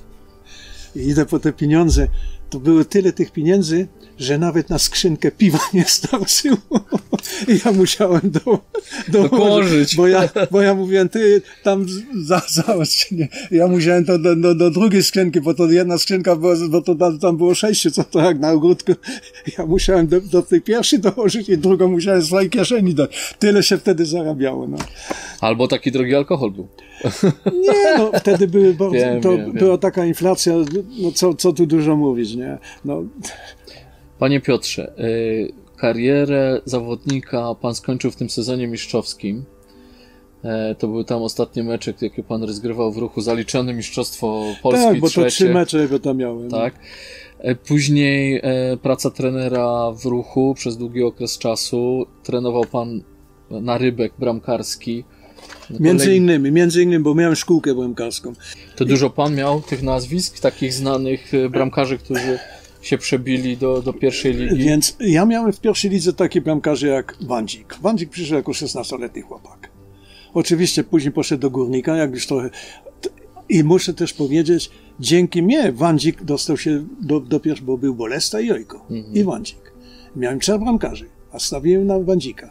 I idę po te pieniądze. To było tyle tych pieniędzy, że nawet na skrzynkę piwa nie starczyło. I ja musiałem dołożyć. Bo ja mówiłem, ty tam załóż, nie. Ja musiałem to do drugiej skrzynki, bo to jedna skrzynka była, bo to tam było 6, co to jak na ogródku. Ja musiałem do tej pierwszej dołożyć i drugą musiałem z swojej kieszeni dać. Tyle się wtedy zarabiało. No. Albo taki drogi alkohol był. Nie, no wtedy były bardzo, była taka inflacja, no co tu dużo mówić, nie? No. Panie Piotrze, karierę zawodnika pan skończył w tym sezonie mistrzowskim. To były tam ostatnie mecze, jakie pan rozgrywał w Ruchu, zaliczone Mistrzostwo Polski tak, bo trzecie. To 3 mecze go tam miałem. Tak. Później praca trenera w Ruchu przez długi okres czasu. Trenował pan na Rybek bramkarski. Między innymi, bo miałem szkółkę bramkarską. To dużo pan miał tych nazwisk, takich znanych bramkarzy, którzy się przebili do pierwszej ligi? Więc ja miałem w pierwszej lidze takich bramkarzy jak Wandzik. Wandzik przyszedł jako 16-letni chłopak. Oczywiście później poszedł do Górnika, jak już trochę... I muszę też powiedzieć, dzięki mnie Wandzik dostał się do pierwszego, bo był Bolesta i Jojko. I Wandzik. Miałem 3 bramkarzy, a stawiłem na Wandzika.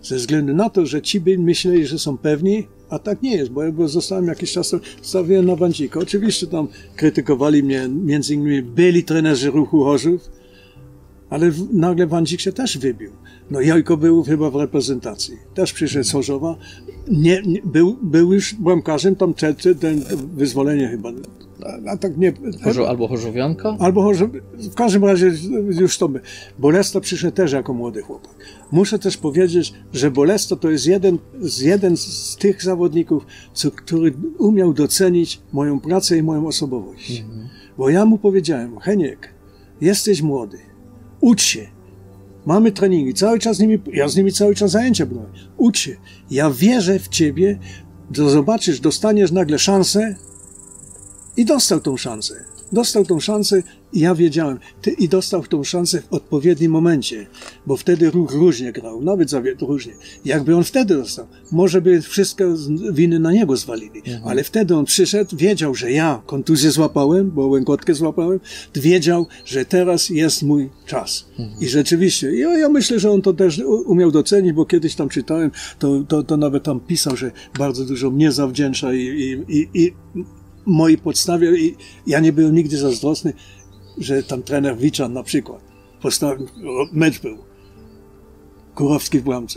ze względu na to, że ci by myśleli, że są pewni, a tak nie jest, bo ja zostałem jakiś czas, stawiłem na Wandzika. Oczywiście tam krytykowali mnie, między innymi byli trenerzy Ruchu Chorzów, ale nagle Wandzik się też wybił. No Jojko był chyba w reprezentacji. Też przyszedł z Chorzowa. Był już bramkarzem, tam ten wyzwolenie chyba. A tak nie... Albo Chorzowianka? Albo w każdym razie już to by. Bolesta przyszedł też jako młody chłopak. Muszę też powiedzieć, że Bolesta to jest jeden z tych zawodników, który umiał docenić moją pracę i moją osobowość. Bo ja mu powiedziałem, Heniek, jesteś młody, ucz się. Mamy treningi, cały czas ja z nimi cały czas zajęcia brałem. Ucz się. Ja wierzę w ciebie, to zobaczysz, dostaniesz nagle szansę i dostał tą szansę. Dostał tą szansę i ja wiedziałem. I dostał tą szansę w odpowiednim momencie, bo wtedy Ruch różnie grał, nawet różnie. Jakby on wtedy dostał, może by wszystko winy na niego zwalili, ale wtedy on przyszedł, wiedział, że ja kontuzję złapałem, bo łękotkę złapałem, wiedział, że teraz jest mój czas. I rzeczywiście, ja myślę, że on to też umiał docenić, bo kiedyś tam czytałem, to nawet tam pisał, że bardzo dużo mnie zawdzięcza i mojej podstawie i ja nie byłem nigdy zazdrosny, że tam trener Wiczan na przykład postawił, mecz był, Kurowski w bramce.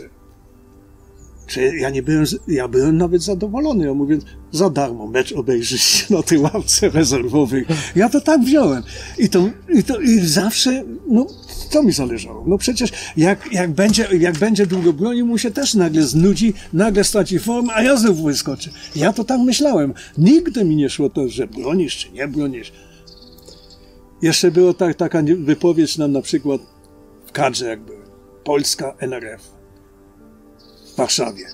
Ja byłem nawet zadowolony, ja mówię, za darmo mecz obejrzysz na tej ławce rezerwowej. Ja to tak wziąłem. I zawsze, no, to mi zależało. No przecież jak będzie długo bronił, mu się też nagle znudzi, nagle straci formę, a ja znowu wyskoczę. Ja to tak myślałem. Nigdy mi nie szło to, że bronisz czy nie bronisz. Jeszcze była taka wypowiedź nam na przykład w kadrze, jak byłem. Polska NRF. W Warszawie.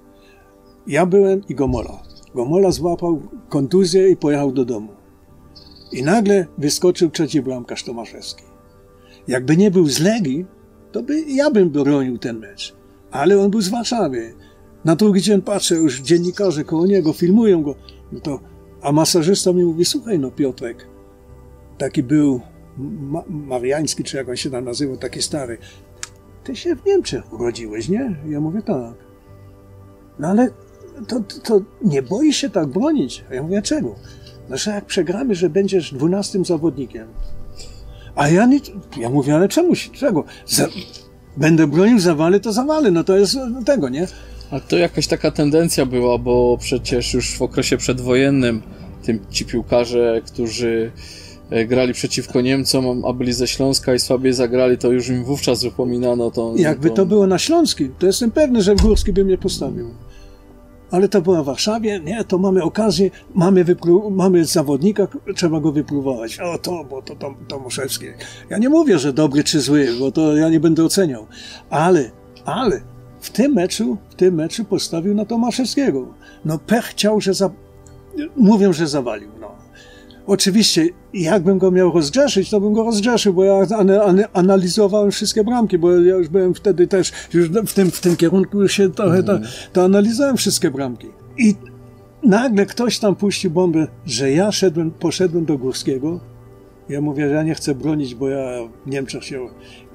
Ja byłem i Gomola. Gomola złapał kontuzję i pojechał do domu. I nagle wyskoczył trzeci bramkarz Tomaszewski. Jakby nie był z Legii, to ja bym bronił ten mecz. Ale on był z Warszawy. Na drugi dzień patrzę, już dziennikarze koło niego filmują go. No a masażysta mi mówi, słuchaj no Piotrek, taki był Mariański, czy jak on się tam nazywał, taki stary. Ty się w Niemczech urodziłeś, nie? Ja mówię, tak. No ale to nie boisz się tak bronić? A ja mówię, czego? Znaczy jak przegramy, że będziesz 12 zawodnikiem. A ja mówię, ale czego? Będę bronił, zawalę, to zawalę. No to jest tego, nie? A to jakaś taka tendencja była, bo przecież już w okresie przedwojennym ci piłkarze, którzy grali przeciwko Niemcom, a byli ze Śląska i słabiej zagrali, to już im wówczas wypominano to. Jakby to było na Śląskim, to jestem pewny, że w Górski by mnie postawił. Ale to było w Warszawie, nie, to mamy okazję, mamy zawodnika, trzeba go wypróbować. Bo to Tomaszewski. Ja nie mówię, że dobry czy zły, bo to ja nie będę oceniał. Ale w tym meczu postawił na Tomaszewskiego. No pech chciał, mówią, że zawalił, no. Oczywiście, jakbym go miał rozgrzeszyć, to bym go rozgrzeszył, bo ja analizowałem wszystkie bramki, bo ja już byłem wtedy też, już w tym kierunku już się trochę to analizowałem wszystkie bramki. I nagle ktoś tam puścił bombę, że ja poszedłem do Górskiego. Ja mówię, że ja nie chcę bronić, bo ja w Niemczech się...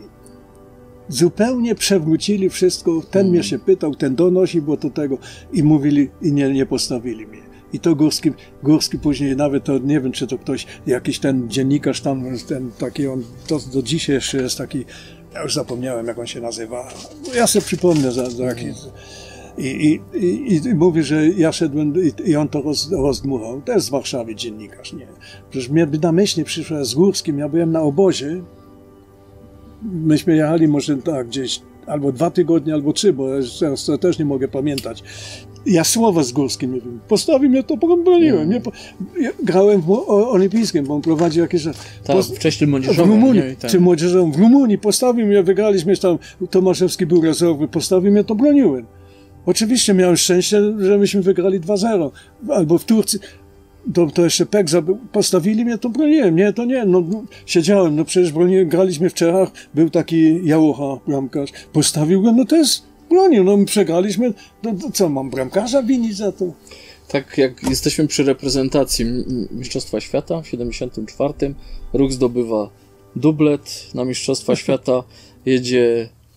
Zupełnie przewrócili wszystko, ten mnie się pytał, ten donosi, bo to tego, i mówili, i nie postawili mnie. I to Górski później, nawet to nie wiem, czy to ktoś, jakiś ten dziennikarz tam, ten taki, on to do dzisiaj jeszcze jest taki, ja już zapomniałem, jak on się nazywa. Ja sobie przypomnę za jakiś... I mówi, że ja szedłem i on to rozdmuchał. To jest z Warszawy dziennikarz, nie. Przecież mnie na myśli przyszła z Górskim, ja byłem na obozie. Myśmy jechali może tak gdzieś albo 2 tygodnie, albo 3, bo teraz to też nie mogę pamiętać. Ja słowa z Górskim nie wiem. Postawił mnie, to broniłem. Ja grałem w olimpijskim, bo on prowadził jakieś... wcześniej młodzieżowe. W Rumunii, czy młodzieżową. W Rumunii postawił mnie, wygraliśmy tam, Tomaszewski był rezerwowy, postawił mnie, to broniłem. Oczywiście miałem szczęście, że myśmy wygrali 2-0. Albo w Turcji. To jeszcze Pek postawili mnie, to broniłem. Nie, to nie. No, siedziałem, no przecież broniłem, graliśmy w Czechach, był taki Jałocha, bramkarz. Postawił go, no to jest bronił. No my przegraliśmy, to co, mam bramkarza winić za to? Tak jak jesteśmy przy reprezentacji Mistrzostwa Świata w 74, Ruch zdobywa dublet na Mistrzostwa Świata, jedzie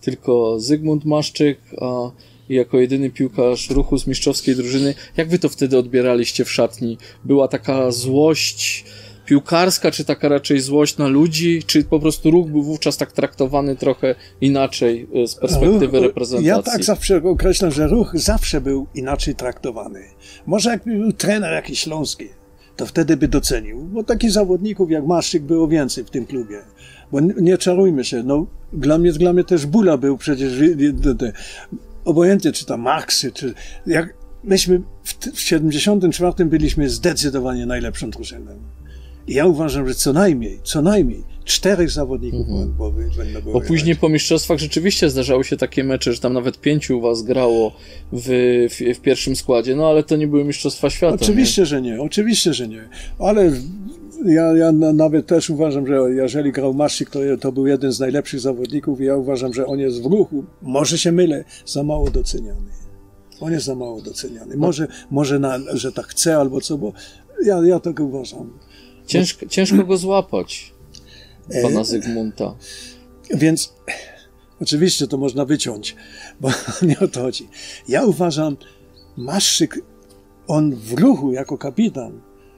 tylko Zygmunt Maszczyk, a jako jedyny piłkarz Ruchu z mistrzowskiej drużyny. Jak wy to wtedy odbieraliście w szatni? Była taka złość piłkarska, czy taka raczej złość na ludzi, czy po prostu Ruch był wówczas tak traktowany trochę inaczej z perspektywy reprezentacji? Ja tak zawsze określam, że Ruch zawsze był inaczej traktowany. Może jakby był trener jakiś śląski, to wtedy by docenił, bo takich zawodników jak Maszczyk było więcej w tym klubie. Bo nie czarujmy się, no dla mnie też Bula był przecież, obojętnie czy tam Marksy, czy jak myśmy w 74 byliśmy zdecydowanie najlepszą drużyną. I ja uważam, że co najmniej 4 zawodników powinno było. Bo później po mistrzostwach rzeczywiście zdarzały się takie mecze, że tam nawet 5 u was grało w pierwszym składzie, no ale to nie były mistrzostwa świata. Oczywiście, że nie. Ale ja nawet też uważam, że jeżeli grał Maszczyk, to był jeden z najlepszych zawodników i ja uważam, że on jest w Ruchu, może się mylę, za mało doceniany. On jest za mało doceniany. Może że tak chce albo co, bo ja tak uważam. Ciężko go złapać, pana Zygmunta. Więc oczywiście to można wyciąć, bo nie o to chodzi. Ja uważam, Maszczyk, on w Ruchu jako kapitan,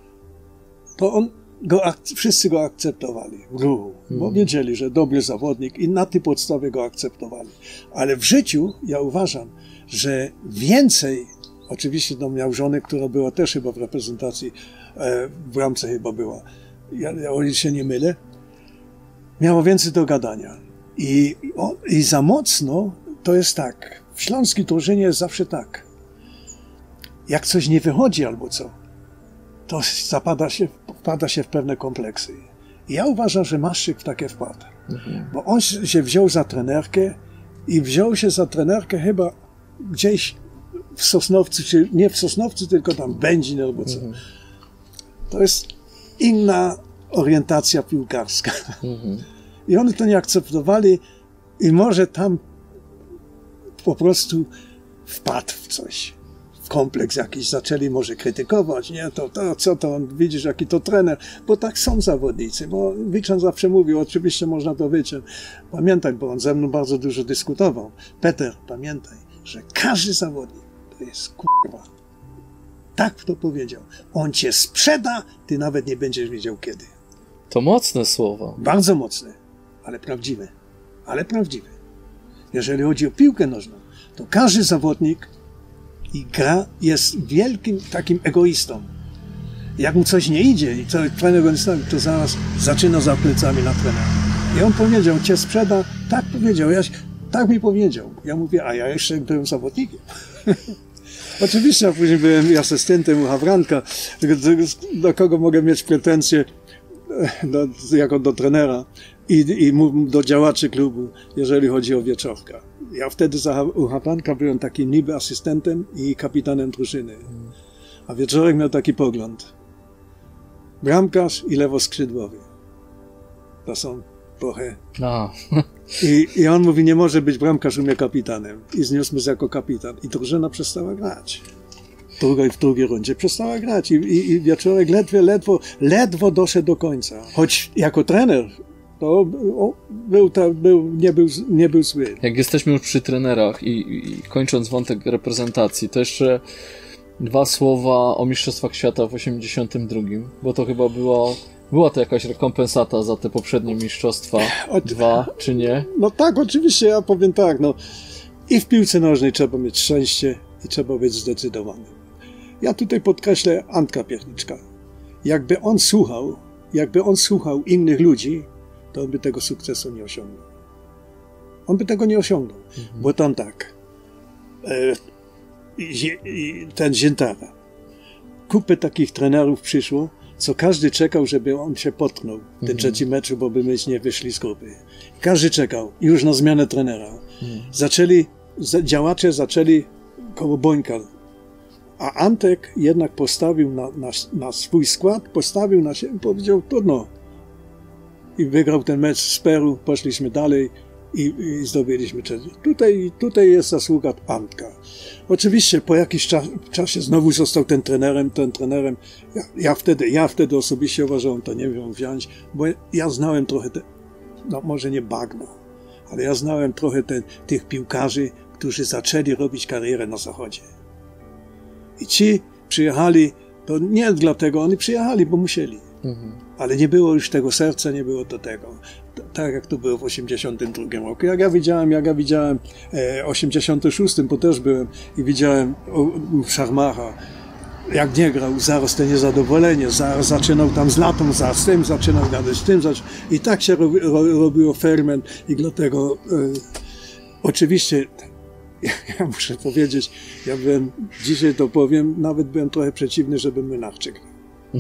to wszyscy go akceptowali w Ruchu, bo wiedzieli, że dobry zawodnik i na tej podstawie go akceptowali. Ale w życiu ja uważam, że więcej, oczywiście to miał żonę, która była też chyba w reprezentacji, w bramce chyba była, ja o ile się nie mylę, miało więcej do gadania. I za mocno to jest tak. W śląskiej drużynie jest zawsze tak. Jak coś nie wychodzi albo co, to wpada się w pewne kompleksy. I ja uważam, że Maszczyk w takie wpadł. Bo on się wziął za trenerkę i wziął się za trenerkę chyba gdzieś w Sosnowcu, czy nie w Sosnowcu, tylko tam Będzin albo co. To jest inna orientacja piłkarska. I oni to nie akceptowali i może tam po prostu wpadł w coś. W kompleks jakiś, zaczęli może krytykować, nie, co to, on widzisz, jaki to trener, bo tak są zawodnicy, bo Wikrzan zawsze mówił, oczywiście można to wyciąć. Pamiętaj, bo on ze mną bardzo dużo dyskutował. Peter, pamiętaj, że każdy zawodnik to jest kurwa. Tak to powiedział. On cię sprzeda, ty nawet nie będziesz wiedział kiedy. To mocne słowa. Bardzo mocne, ale prawdziwe. Jeżeli chodzi o piłkę nożną, to każdy zawodnik i gra jest wielkim takim egoistą. Jak mu coś nie idzie i trener go nie stawi, to zaraz zaczyna za plecami na trenera. I on powiedział, cię sprzeda, tak powiedział, tak mi powiedział. Ja mówię, a ja jeszcze byłem zawodnikiem. Oczywiście, a później byłem asystentem u Hawranka, do kogo mogę mieć pretensje jako do trenera i do działaczy klubu, jeżeli chodzi o Wieczorka. Ja wtedy u Hawranka byłem takim niby asystentem i kapitanem drużyny. A Wieczorek miał taki pogląd. Bramkarz i lewoskrzydłowy. To są trochę... I on mówi, nie może być bramkarz u mnie kapitanem. I zniósł mnie jako kapitan. I drużyna przestała grać. W drugiej rundzie przestała grać. I Wieczorek ledwo doszedł do końca. Choć jako trener to nie był zły. Jak jesteśmy już przy trenerach i kończąc wątek reprezentacji, to jeszcze 2 słowa o Mistrzostwach Świata w 82, bo to chyba była to jakaś rekompensata za te poprzednie mistrzostwa 2, czy nie? No tak, oczywiście, ja powiem tak, no i w piłce nożnej trzeba mieć szczęście i trzeba być zdecydowany. Ja tutaj podkreślę Antka Piechniczka. Jakby on słuchał innych ludzi, to on by tego sukcesu nie osiągnął. On by tego nie osiągnął, bo tam tak, ten Ziętara, kupę takich trenerów przyszło, co każdy czekał, żeby on się potknął w tym trzecim meczu, bo by myśmy nie wyszli z grupy. Każdy czekał już na zmianę trenera. Działacze zaczęli koło Bońka, a Antek jednak postawił na swój skład, postawił na siebie i powiedział, trudno. I wygrał ten mecz z Peru, poszliśmy dalej i zdobyliśmy trzeci. Tutaj jest zasługa Antka. Oczywiście po jakimś czasie znowu został ten trenerem. Ja wtedy osobiście uważałem, to nie wiem wziąć, bo ja znałem trochę, no może nie bagno, ale ja znałem trochę tych piłkarzy, którzy zaczęli robić karierę na Zachodzie. I ci przyjechali, to nie dlatego, oni przyjechali, bo musieli. Ale nie było już tego serca, nie było do tego. Tak jak to było w 82 roku. Jak ja widziałem 86, bo też byłem i widziałem Szarmacha, jak nie grał, zaraz to niezadowolenie, zaraz zaczynał tam z latą, zaraz z tym, zaczynał gadać z tym, i tak się robiło ferment i dlatego oczywiście ja muszę powiedzieć, ja byłem, dzisiaj to powiem, nawet byłem trochę przeciwny, żeby Mynarczyk grał.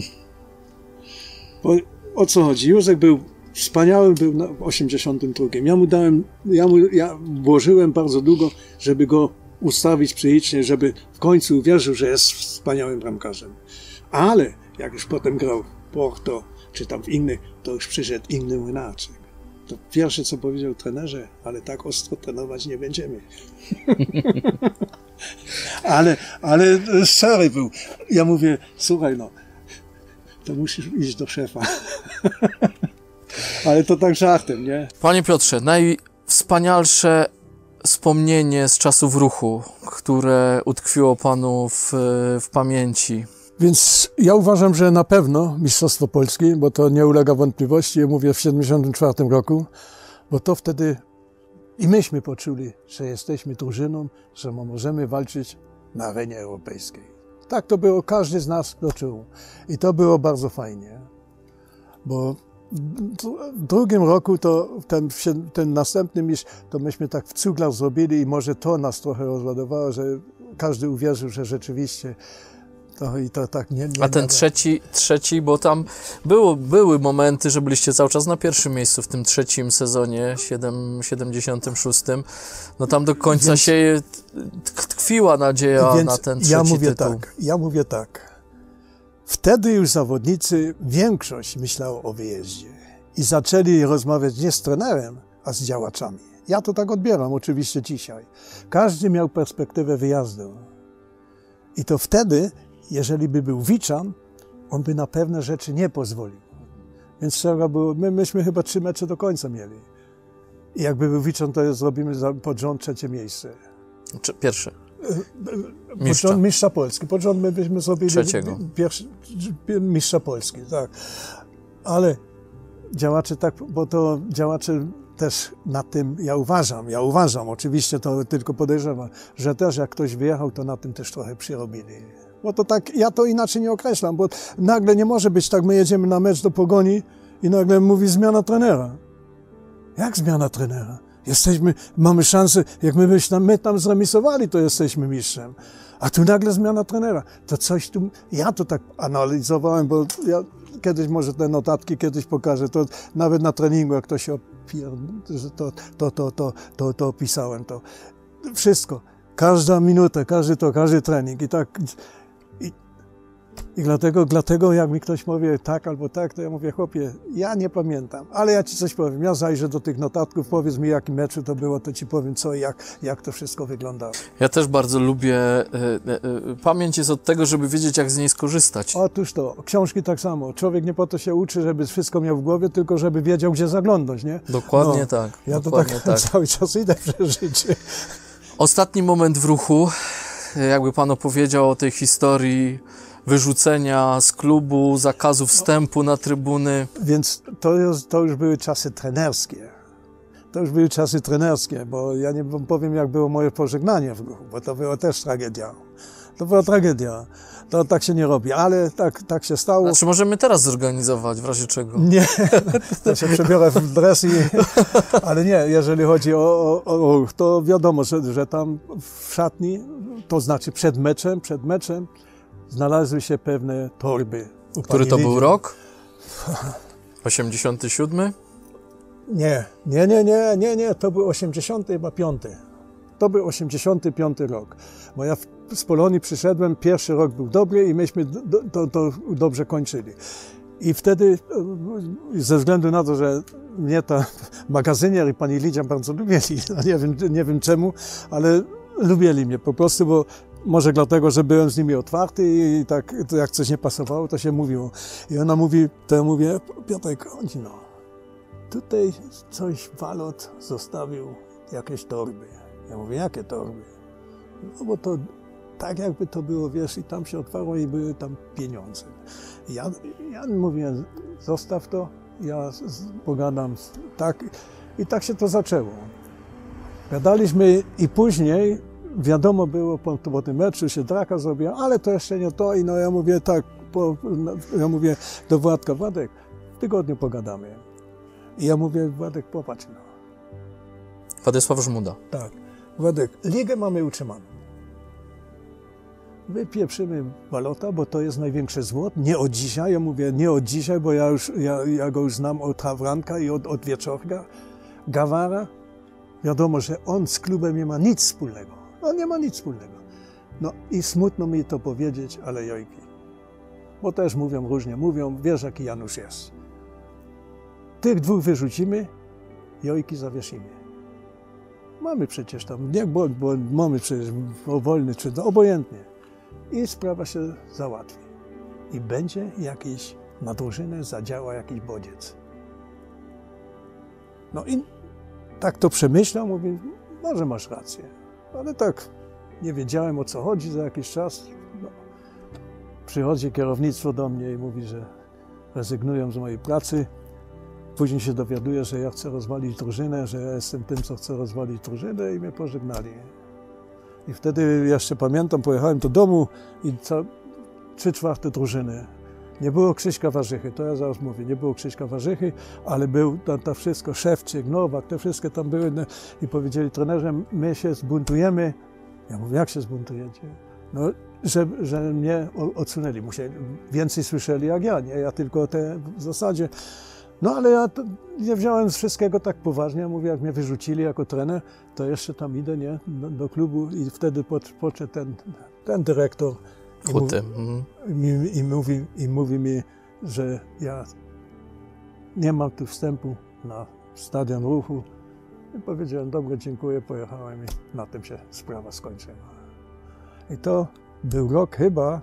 Bo o co chodzi? Józek był wspaniały, był w 82. Ja włożyłem bardzo długo, żeby go ustawić psychicznie, żeby w końcu uwierzył, że jest wspaniałym bramkarzem. Ale jak już potem grał w Porto, czy tam w innych, to już przyszedł inny Mynarczyk. To pierwsze, co powiedział trenerze, ale tak ostro trenować nie będziemy. ale szczery był. Ja mówię, słuchaj, no, to musisz iść do szefa. Ale to tak żartem, nie? Panie Piotrze, najwspanialsze wspomnienie z czasów ruchu, które utkwiło panu w pamięci? Więc ja uważam, że na pewno Mistrzostwo Polski, bo to nie ulega wątpliwości, ja mówię w 1974 roku, bo to wtedy i myśmy poczuli, że jesteśmy drużyną, że możemy walczyć na arenie europejskiej. Tak to było, każdy z nas to czuł. I to było bardzo fajnie, bo w drugim roku to ten następny mistrz, to myśmy tak w cuglach zrobili i może to nas trochę rozładowało, że każdy uwierzył, że rzeczywiście to tak nie a ten trzeci, bo tam były momenty, że byliście cały czas na pierwszym miejscu w tym trzecim sezonie, 76. No tam do końca się tkwiła nadzieja na ten trzeci tytuł. Ja mówię tak. Wtedy już zawodnicy, większość myślała o wyjeździe i zaczęli rozmawiać nie z trenerem, a z działaczami. Ja to tak odbieram oczywiście dzisiaj. Każdy miał perspektywę wyjazdu. I to wtedy, jeżeli by był Wiczan, on by na pewne rzeczy nie pozwolił. Więc trzeba było, myśmy chyba 3 mecze do końca mieli. I jakby był Wiczan, to zrobimy pod rząd 3. miejsce. Pierwsze. Mistrza Polski. Pod rząd my byśmy zrobili 3. Mistrza Polski, tak. Ale działacze tak, bo to działacze też na tym, ja uważam, oczywiście to tylko podejrzewam, że też jak ktoś wyjechał, to na tym też trochę przyrobili. Bo to tak, ja to inaczej nie określam, bo nagle nie może być tak, my jedziemy na mecz do Pogoni i nagle mówi zmiana trenera. Jak zmiana trenera? Mamy szansę, jak my tam zremisowali, to jesteśmy mistrzem. A tu nagle zmiana trenera. To coś tu, ja to tak analizowałem, bo ja kiedyś może te notatki kiedyś pokażę, to nawet na treningu, jak to się to opisałem, to wszystko. Każda minuta, każdy trening i tak. I dlatego jak mi ktoś mówi tak albo tak, to ja mówię, chłopie, ja nie pamiętam, ale ja ci coś powiem. Ja zajrzę do tych notatków, powiedz mi, jaki meczu to było, to ci powiem co i jak to wszystko wyglądało. Ja też bardzo lubię, pamięć jest od tego, żeby wiedzieć, jak z niej skorzystać. Otóż to, książki tak samo. Człowiek nie po to się uczy, żeby wszystko miał w głowie, tylko żeby wiedział, gdzie zaglądać, nie? Tak. Ja dokładnie to tak cały czas idę przez życie. Ostatni moment w ruchu, jakby pan opowiedział o tej historii wyrzucenia z klubu, zakazu wstępu na trybuny. Więc to już były czasy trenerskie. Bo ja nie powiem, jak było moje pożegnanie w ruchu, bo to była też tragedia. To tak się nie robi, ale tak się stało. Znaczy możemy teraz zorganizować, w razie czego? Nie, to się przebiorę w dres ale nie, jeżeli chodzi o ruch, to wiadomo, że tam w szatni, to znaczy przed meczem znalazły się pewne torby. Który to był rok? 87? Nie, to był 85. To był 85 rok. Bo ja z Polonii przyszedłem, pierwszy rok był dobry i myśmy to dobrze kończyli. I wtedy, ze względu na to, że mnie ta magazynier i pani Lidia bardzo lubili, nie wiem czemu, ale lubili mnie po prostu, bo może dlatego, że byłem z nimi otwarty i tak jak coś nie pasowało, to się mówiło. I ona mówi, to ja mówię, Piotrek, chodź no, tutaj coś Walot zostawił, jakieś torby. Ja mówię, jakie torby? No bo to tak jakby to było, wiesz, i tam się otwarło i były tam pieniądze. Ja mówię, zostaw to, ja pogadam, tak. I tak się to zaczęło. Gadaliśmy i później wiadomo było, po tym meczu się draka zrobiła, ale to jeszcze nie to. I no ja mówię tak, ja mówię do Władka, Władek, w tygodniu pogadamy. I ja mówię, Władek, popatrz no. Władysław Żmuda. Tak. Władek, ligę mamy utrzymaną. Wypieprzymy Walota, bo to jest największy złot. Nie od dzisiaj, ja mówię, nie od dzisiaj, bo ja go już znam od Hawranka i od Wieczorka. Gawara, wiadomo, że on z klubem nie ma nic wspólnego. On nie ma nic wspólnego. No i smutno mi to powiedzieć, ale jojki. Bo też mówią różnie, wiesz jaki Janusz jest. Tych dwóch wyrzucimy, jojki zawiesimy. Mamy przecież tam, nie, bo mamy przecież wolny, czy obojętnie. I sprawa się załatwi. I będzie jakiś, na drużynę zadziała jakiś bodziec. No i tak to przemyślał, mówi, może masz rację. Ale tak nie wiedziałem, o co chodzi za jakiś czas. No, przychodzi kierownictwo do mnie i mówi, że rezygnują z mojej pracy. Później się dowiaduje, że ja chcę rozwalić drużynę, że ja jestem tym, co chce rozwalić drużynę i mnie pożegnali. I wtedy, jeszcze pamiętam, pojechałem do domu i 3/4 drużyny. Nie było Krzyśka Warzychy, to ja zaraz mówię, nie było Krzyśka Warzychy, ale był to wszystko, Szewczyk, Nowak, te wszystkie tam były i powiedzieli, trenerze, my się zbuntujemy. Ja mówię, jak się zbuntujecie? No, że mnie odsunęli, więcej słyszeli jak ja, nie? Ja tylko te w zasadzie. No ale ja nie wziąłem z wszystkiego tak poważnie, ja mówię, jak mnie wyrzucili jako trener, to jeszcze tam idę, nie? Do klubu i wtedy podszedł ten dyrektor i mówi mi, że ja nie mam tu wstępu na Stadion Ruchu. I powiedziałem, dobrze, dziękuję, pojechałem i na tym się sprawa skończyła. I to był rok chyba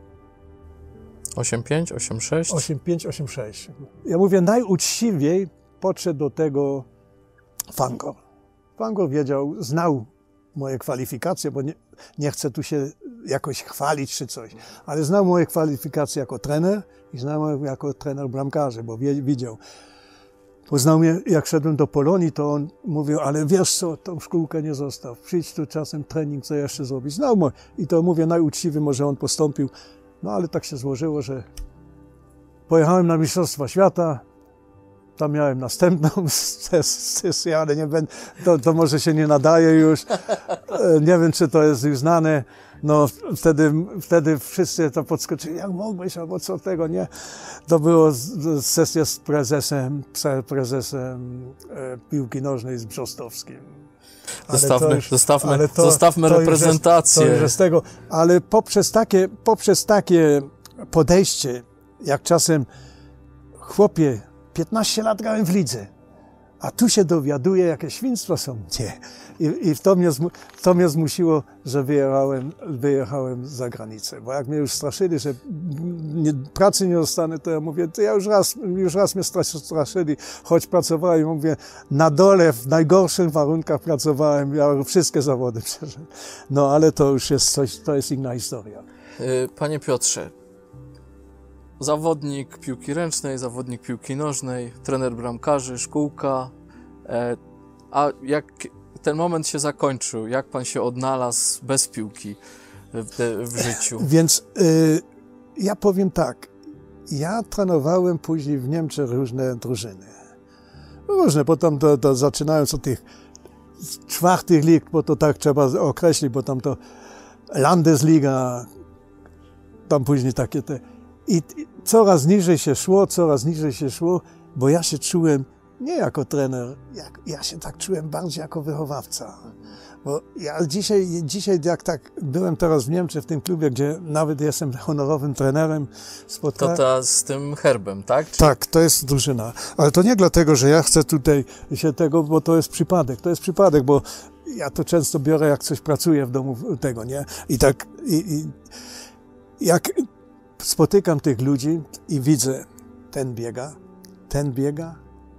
8-5, 8-6? 8-5, 8-6. Ja mówię, najuczciwiej podszedł do tego Fangor. Fangor znał moje kwalifikacje, bo nie chcę tu się jakoś chwalić czy coś, ale znał moje kwalifikacje jako trener i znał mnie jako trener bramkarzy, bo widział. Poznał mnie, jak szedłem do Polonii, to on mówił, ale wiesz co, tą szkółkę nie zostaw, przyjdź tu czasem trening, co jeszcze zrobić. Znał mnie i to mówię, najuczciwy może on postąpił. No ale tak się złożyło, że pojechałem na Mistrzostwa Świata, tam miałem następną sesję, ale nie będę, to może się nie nadaje już, nie wiem, czy to jest już znane. No wtedy wszyscy to podskoczyli, jak mogłeś, albo co tego, nie? To było sesja z prezesem piłki nożnej z Brzostowskim. Zostawmy reprezentację. To już z tego, ale poprzez takie podejście, jak czasem chłopie, 15 lat grałem w lidze, a tu się dowiaduje, jakie świństwa są. Nie. I to mnie zmusiło, że wyjechałem za granicę. Bo jak mnie już straszyli, że pracy nie dostanę, to ja mówię, to ja już raz mnie straszyli, choć pracowałem, mówię, na dole, w najgorszych warunkach pracowałem, ja wszystkie zawody przeszedłem. No ale to już jest coś, to jest inna historia. Panie Piotrze, zawodnik piłki ręcznej, zawodnik piłki nożnej, trener bramkarzy, szkółka, a jak ten moment się zakończył, jak pan się odnalazł bez piłki w życiu? Więc ja powiem tak, ja trenowałem później w Niemczech różne drużyny. Różne, potem to zaczynając od tych 4. lig, bo to tak trzeba określić, bo tam to Landesliga, tam później takie te. I coraz niżej się szło, bo ja się czułem nie jako trener, ja się tak czułem bardziej jako wychowawca. Bo ja dzisiaj jak tak byłem teraz w Niemczech, w tym klubie, gdzie nawet jestem honorowym trenerem, spotkałem. To z tym herbem, tak? Tak, to jest drużyna. Ale to nie dlatego, że ja chcę tutaj się tego, bo to jest przypadek. To jest przypadek, bo ja to często biorę, jak coś pracuję w domu tego, nie? I tak, jak spotykam tych ludzi i widzę, ten biega,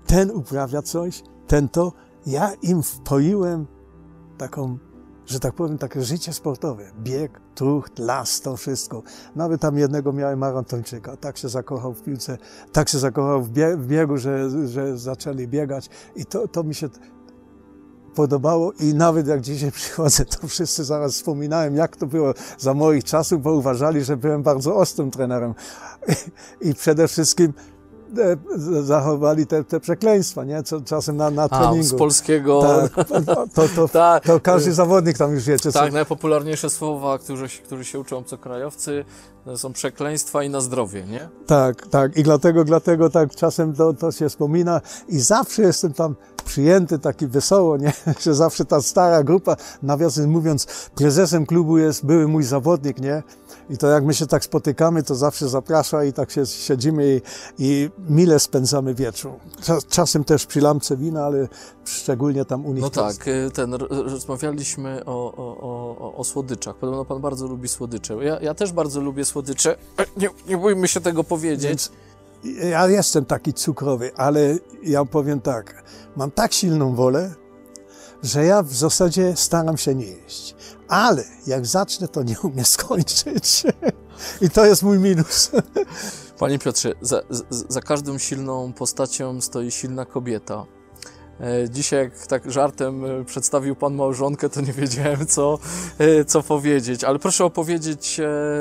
ten uprawia coś, ten to. Ja im wpoiłem taką, że tak powiem, takie życie sportowe. Bieg, trucht, las, to wszystko. Nawet tam jednego miałem maratończyka. Tak się zakochał w piłce, tak się zakochał w biegu, że zaczęli biegać. I to mi się podobało. I nawet jak dzisiaj przychodzę, to wszyscy zaraz wspominają, jak to było za moich czasów, bo uważali, że byłem bardzo ostrym trenerem. I przede wszystkim zachowali te przekleństwa, nie? Co czasem na treningu. Z polskiego. Tak, to każdy zawodnik tam już wiecie. Tak, najpopularniejsze słowa, którzy się uczą obcokrajowcy, są przekleństwa i na zdrowie, nie? Tak. I dlatego tak czasem to się wspomina i zawsze jestem tam przyjęty taki wesoło, nie? Że zawsze ta stara grupa, nawiasem mówiąc, prezesem klubu jest były mój zawodnik, nie? I to jak my się tak spotykamy, to zawsze zaprasza i tak się siedzimy i mile spędzamy wieczór. Czasem też przy lampce wina, ale szczególnie tam u nich. No tak, rozmawialiśmy o słodyczach. Podobno pan bardzo lubi słodycze. Ja też bardzo lubię słodycze. Nie bójmy się tego powiedzieć. Więc ja jestem taki cukrowy, ale ja powiem tak, mam tak silną wolę, że ja w zasadzie staram się nie jeść. Ale jak zacznę, to nie umiem skończyć. I to jest mój minus. Panie Piotrze, za każdą silną postacią stoi silna kobieta. Dzisiaj, jak tak żartem przedstawił pan małżonkę, to nie wiedziałem, co powiedzieć. Ale proszę opowiedzieć,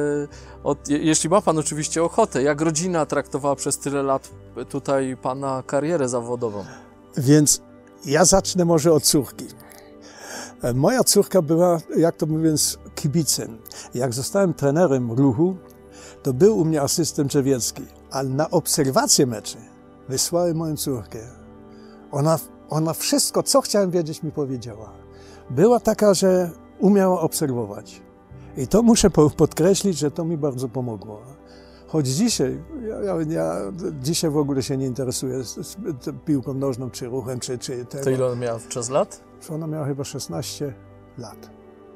jeśli ma pan oczywiście ochotę, jak rodzina traktowała przez tyle lat tutaj pana karierę zawodową? Więc ja zacznę może od córki. Moja córka była, jak to mówiąc, kibicem. Jak zostałem trenerem ruchu, to był u mnie asystent Drzewiecki, ale na obserwację meczy wysłałem moją córkę. Ona wszystko, co chciałem wiedzieć, mi powiedziała. Była taka, że umiała obserwować. I to muszę podkreślić, że to mi bardzo pomogło. Choć dzisiaj, ja dzisiaj w ogóle się nie interesuję z piłką nożną, czy ruchem, czy tego. To ile ona miała wówczas lat? Ona miała chyba 16 lat.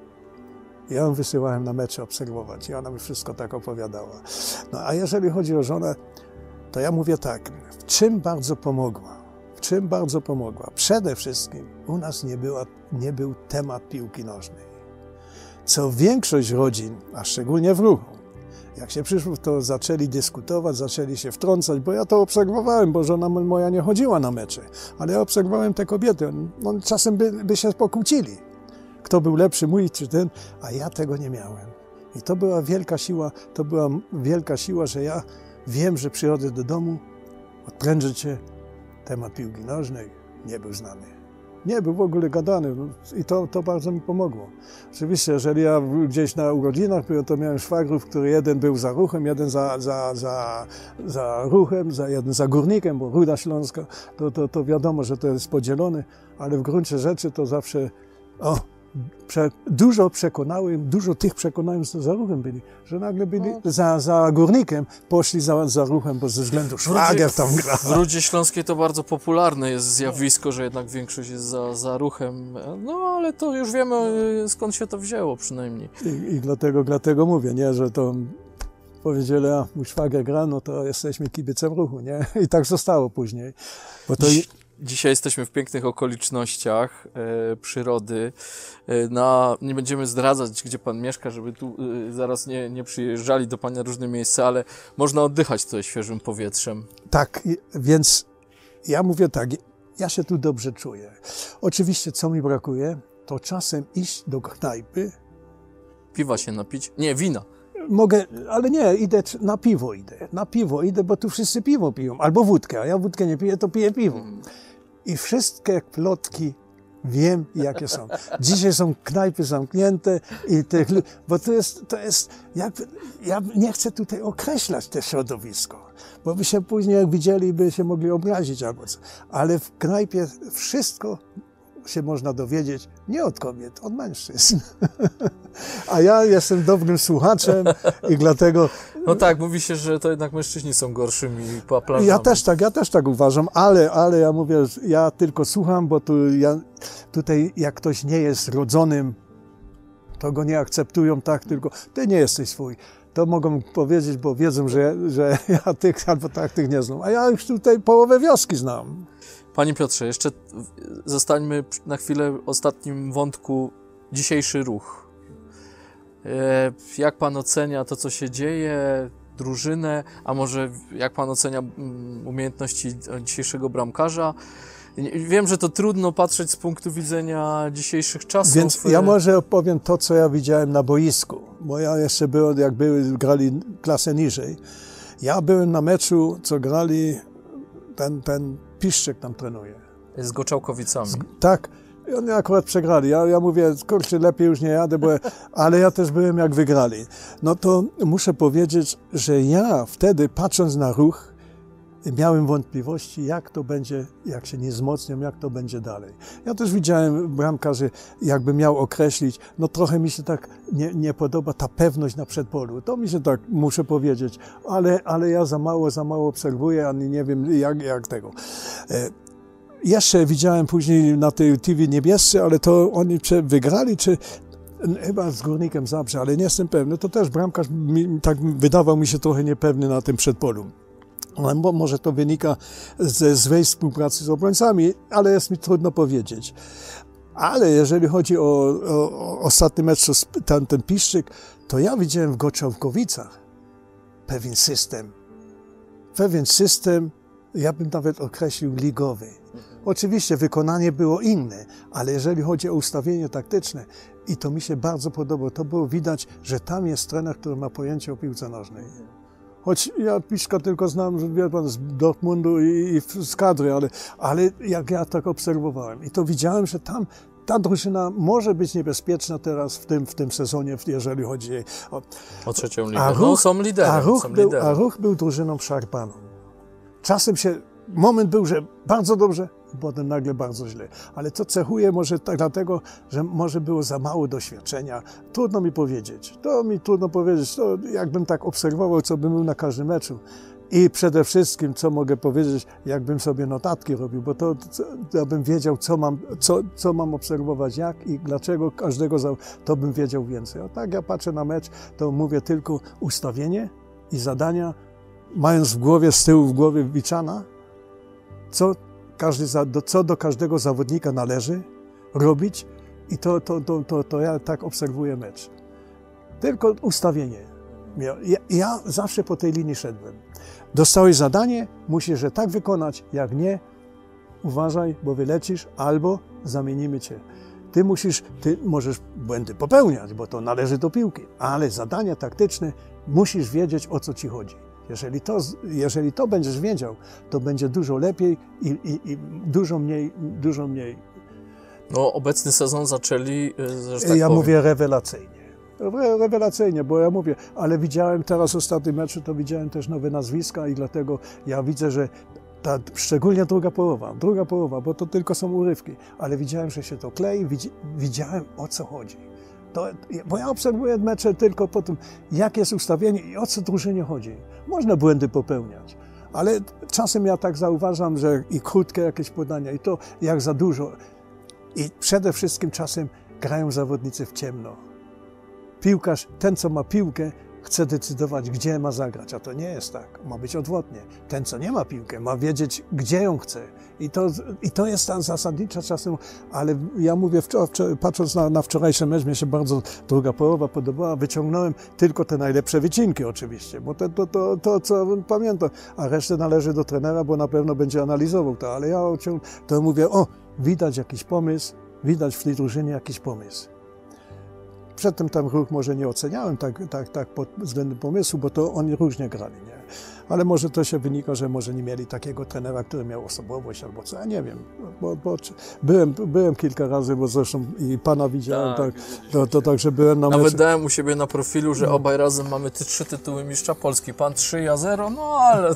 Ja ją wysyłałem na mecze obserwować i ona mi wszystko tak opowiadała. No a jeżeli chodzi o żonę, to ja mówię tak, w czym bardzo pomogła? Przede wszystkim u nas nie był temat piłki nożnej. Co większość rodzin, a szczególnie w ruchu, jak się przyszło, to zaczęli dyskutować, zaczęli się wtrącać, bo ja to obserwowałem, bo żona moja nie chodziła na mecze, ale ja obserwowałem te kobiety. No, czasem by się pokłócili. Kto był lepszy, mój czy ten, a ja tego nie miałem. I to była wielka siła, że ja wiem, że przychodzę do domu, odprężę cię, temat piłki nożnej nie był znany. Nie był w ogóle gadany i to bardzo mi pomogło. Oczywiście, jeżeli ja gdzieś na urodzinach byłem, to miałem szwagrów, który jeden był za ruchem, jeden za ruchem, jeden za górnikiem, bo Ruda Śląska, to wiadomo, że to jest podzielone, ale w gruncie rzeczy to zawsze dużo tych przekonałem, co za ruchem byli, że nagle byli za górnikiem, poszli za ruchem, bo ze względu szwagier tam gra. W Rudzie Śląskiej to bardzo popularne jest zjawisko, że jednak większość jest za ruchem, no ale to już wiemy, skąd się to wzięło przynajmniej. I dlatego mówię, nie, że to powiedzieli, a mój szwagier gra, no to jesteśmy kibicem ruchu, nie? I tak zostało później. Bo to Dzisiaj jesteśmy w pięknych okolicznościach przyrody. Nie będziemy zdradzać, gdzie pan mieszka, żeby tu zaraz nie przyjeżdżali do pana różne miejsca, ale można oddychać tutaj świeżym powietrzem. Tak, więc ja mówię tak, ja się tu dobrze czuję. Oczywiście, co mi brakuje, to czasem iść do knajpy. Piwa się napić? Nie, wina. Mogę, ale nie, na piwo idę, bo tu wszyscy piwo piją, albo wódkę, a ja wódkę nie piję, to piję piwo. I wszystkie plotki wiem, jakie są. Dzisiaj są knajpy zamknięte, bo to jest ja nie chcę tutaj określać te środowisko, bo by się później, jak widzieli, by się mogli obrazić albo co. Ale w knajpie wszystko się można dowiedzieć nie od kobiet, od mężczyzn. A ja jestem dobrym słuchaczem i dlatego... No tak, mówi się, że to jednak mężczyźni są gorszymi plażami. Ja też tak uważam, ale ja mówię, ja tylko słucham, bo tutaj jak ktoś nie jest rodzonym, to go nie akceptują tak, tylko ty nie jesteś swój. To mogą powiedzieć, bo wiedzą, że ja tych albo tych nie znam. A ja już tutaj połowę wioski znam. Panie Piotrze, jeszcze zostańmy na chwilę w ostatnim wątku, dzisiejszy ruch. Jak pan ocenia to, co się dzieje, drużynę, a może jak pan ocenia umiejętności dzisiejszego bramkarza? Wiem, że to trudno patrzeć z punktu widzenia dzisiejszych czasów. Więc ja może opowiem to, co ja widziałem na boisku, bo ja jeszcze byłem, jak grali klasę niżej. Ja byłem na meczu, co grali, ten Piszczek tam trenuje. Z Goczałkowicami. Tak. I oni akurat przegrali. Ja mówię, kurczę, lepiej już nie jadę, ale ja też byłem jak wygrali. No to muszę powiedzieć, że ja wtedy, patrząc na ruch, miałem wątpliwości, jak to będzie, jak się nie wzmocnią, jak to będzie dalej. Ja też widziałem bramkarzy, jakby miał określić, no trochę mi się tak nie podoba ta pewność na przedpolu. To mi się tak, muszę powiedzieć, ale ja za mało obserwuję, ani nie wiem jak tego. Jeszcze widziałem później na tej TV niebiescy, ale to oni wygrali, czy chyba z Górnikiem Zabrze, ale nie jestem pewny. To też bramkarz tak wydawał mi się trochę niepewny na tym przedpolu. Ale może to wynika ze złej współpracy z obrońcami, ale jest mi trudno powiedzieć. Ale jeżeli chodzi o ostatni mecz, ten Piszczyk, to ja widziałem w Goczałkowicach pewien system, ja bym nawet określił ligowy. Oczywiście wykonanie było inne, ale jeżeli chodzi o ustawienie taktyczne, i to mi się bardzo podobało, to było widać, że tam jest trener, który ma pojęcie o piłce nożnej. Choć ja Piszka tylko znam, że wie pan, z Dortmundu i z kadry, ale jak ja tak obserwowałem i to widziałem, że tam ta drużyna może być niebezpieczna teraz w tym sezonie, jeżeli chodzi o trzecią ligę. Są liderem. A Ruch był drużyną szarpaną. Czasem moment był, że bardzo dobrze, potem nagle bardzo źle. Ale to cechuje może tak dlatego, że może było za mało doświadczenia. Trudno mi powiedzieć. To jakbym tak obserwował, co bym był na każdym meczu. I przede wszystkim, co mogę powiedzieć, jakbym sobie notatki robił, bo to ja bym wiedział, co mam obserwować, jak i dlaczego każdego, to bym wiedział więcej. A tak ja patrzę na mecz, to mówię tylko ustawienie i zadania, mając z tyłu w głowie Wiczana, co do każdego zawodnika należy robić i to ja tak obserwuję mecz. Tylko ustawienie. Ja zawsze po tej linii szedłem. Dostałeś zadanie, musisz je tak wykonać, jak nie, uważaj, bo wylecisz, albo zamienimy cię. Ty możesz błędy popełniać, bo to należy do piłki, ale zadania taktyczne musisz wiedzieć, o co ci chodzi. Jeżeli to będziesz wiedział, to będzie dużo lepiej i dużo mniej. No, obecny sezon zaczęli, że tak ja powiem. mówię rewelacyjnie. Rewelacyjnie, bo ja mówię, ale widziałem teraz ostatni mecz, to widziałem też nowe nazwiska i dlatego ja widzę, że szczególnie druga połowa, bo to tylko są urywki, ale widziałem, że się to klei, widziałem, o co chodzi. Bo ja obserwuję mecze tylko po tym, jak jest ustawienie i o co drużynie chodzi. Można błędy popełniać, ale czasem ja tak zauważam, że i krótkie jakieś podania, i to jak za dużo. I przede wszystkim czasem grają zawodnicy w ciemno. Piłkarz, ten co ma piłkę, chce decydować, gdzie ma zagrać, a to nie jest tak. Ma być odwrotnie. Ten, co nie ma piłkę, ma wiedzieć, gdzie ją chce. I to jest ta zasadnicza czasem, ale ja mówię, patrząc na wczorajszy mecz, mnie się bardzo druga połowa podobała. Wyciągnąłem tylko te najlepsze wycinki oczywiście, bo to co pamiętam, a resztę należy do trenera, bo na pewno będzie analizował to, ale ja to mówię, widać jakiś pomysł, widać w tej drużynie jakiś pomysł. Przedtem tam Ruch może nie oceniałem tak pod względem pomysłu, bo to oni różnie grali, nie? Ale może to się wynika, że może nie mieli takiego trenera, który miał osobowość albo co, ja nie wiem. Bo byłem kilka razy, bo zresztą i pana widziałem, także byłem na meczu. Nawet dałem u siebie na profilu, że obaj razem mamy 3 tytuły mistrza Polski. Pan 3, ja 0, no ale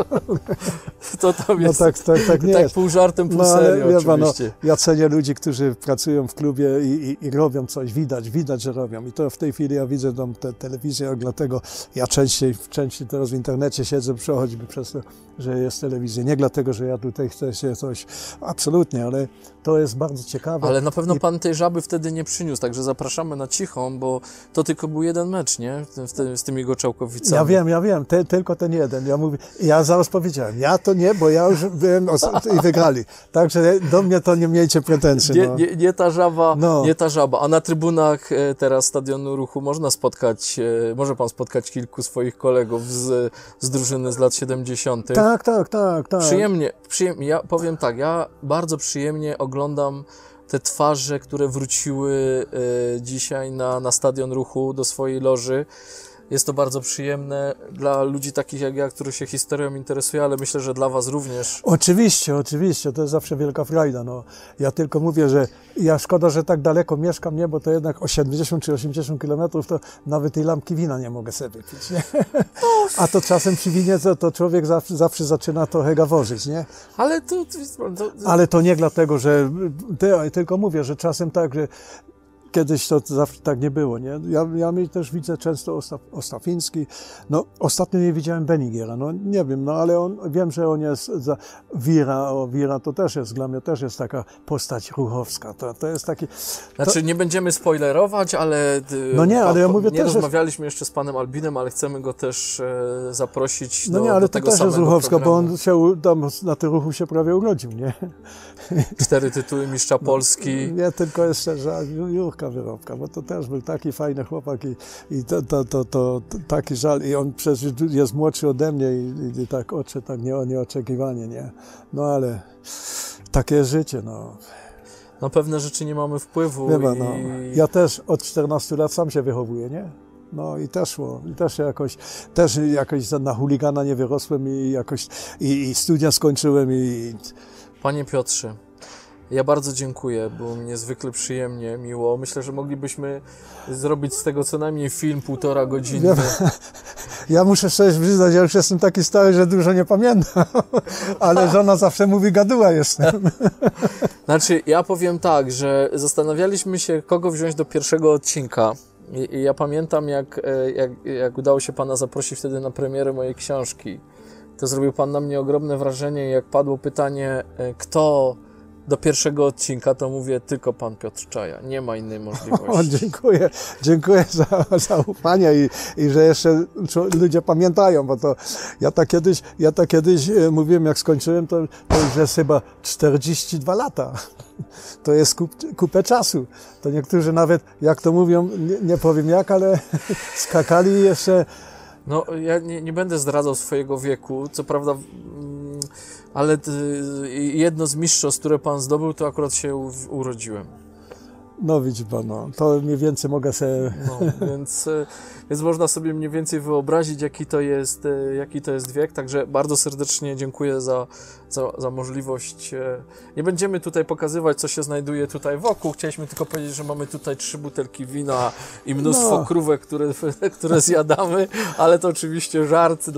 to tam jest tak nie tak jest. Pół żartem, pół serio oczywiście. Ja cenię ludzi, którzy pracują w klubie i robią coś, widać, że robią. I to w tej chwili ja widzę tam tę telewizję, dlatego ja częściej teraz w internecie siedzę, przechoćby przez to że jest telewizja. Nie dlatego, że ja tutaj chcę się coś... Absolutnie, ale to jest bardzo ciekawe. Ale na pewno pan tej żaby wtedy nie przyniósł, także zapraszamy na Cichą, bo to tylko był jeden mecz, nie? Z tymi Goczałkowicami. Ja wiem, tylko ten jeden. Ja zaraz powiedziałem, ja to nie, bo ja już byłem i wygrali. Także do mnie to nie miejcie pretensji. Nie ta żaba, nie ta żaba. A na trybunach teraz Stadionu Ruchu może pan spotkać kilku swoich kolegów z drużyny z lat 70. Tak. Przyjemnie. Ja powiem tak, ja bardzo przyjemnie oglądam te twarze, które wróciły dzisiaj na Stadion Ruchu do swojej loży. Jest to bardzo przyjemne dla ludzi takich jak ja, którzy się historią interesują, ale myślę, że dla was również. Oczywiście, to jest zawsze wielka frajda. No. Ja tylko mówię, że szkoda, że tak daleko mieszkam, nie, bo to jednak o 70 czy 80 kilometrów to nawet tej lampki wina nie mogę sobie pić, nie? A to czasem przy winie to człowiek zawsze zaczyna trochę gaworzyć, nie? Ale to nie dlatego, że... Tylko mówię, że czasem tak, że kiedyś to zawsze tak nie było, nie? Ja też widzę często Ostafiński. No, ostatnio nie widziałem Benigiera, no nie wiem, ale wiem, że on jest za Wira to też jest, dla mnie też jest taka postać ruchowska. To jest taki... Znaczy, nie będziemy spoilerować, ale... No nie, ale ja mówię nie też... rozmawialiśmy jeszcze z panem Albinem, ale chcemy go też zaprosić do tego samego. No nie, ale to też jest ruchowska, programu. bo on się tam na tym ruchu się prawie urodził, nie? 4 tytuły mistrza Polski. Nie, tylko jeszcze, że Jurka Wyrobka, bo to też był taki fajny chłopak i to taki żal. I on przecież jest młodszy ode mnie i tak odszedł tak nieoczekiwanie, nie? No ale takie życie, no. Na pewne rzeczy nie mamy wpływu. Chyba, no. Ja też od 14 lat sam się wychowuję, nie? No i też szło. I też jakoś na chuligana nie wyrosłem i jakoś i studia skończyłem i... Panie Piotrze, ja bardzo dziękuję, było mi niezwykle przyjemnie, miło. Myślę, że moglibyśmy zrobić z tego co najmniej film 1,5 godziny. Ja muszę szczerze przyznać, ja już jestem taki stary, że dużo nie pamiętam, ale żona zawsze mówi, gaduła jestem. Znaczy, ja powiem tak, że zastanawialiśmy się, kogo wziąć do pierwszego odcinka. I ja pamiętam, jak udało się pana zaprosić wtedy na premierę mojej książki. To zrobił pan na mnie ogromne wrażenie. Jak padło pytanie, kto do pierwszego odcinka, to mówię tylko pan Piotr Czaja. Nie ma innej możliwości. Dziękuję za ufanie i że jeszcze ludzie pamiętają, bo to ja tak kiedyś mówiłem, jak skończyłem, to już jest chyba 42 lata. To jest kupę czasu. To niektórzy nawet, jak to mówią, nie powiem jak, ale skakali jeszcze... No, ja nie będę zdradzał swojego wieku, co prawda, ale jedno z mistrzostw, które pan zdobył, to akurat się urodziłem. No widzi pan, no, to mniej więcej mogę sobie... No, więc można sobie mniej więcej wyobrazić, jaki to jest wiek, także bardzo serdecznie dziękuję za możliwość. Nie będziemy tutaj pokazywać, co się znajduje tutaj wokół, chcieliśmy tylko powiedzieć, że mamy tutaj 3 butelki wina i mnóstwo krówek, które zjadamy, ale to oczywiście żart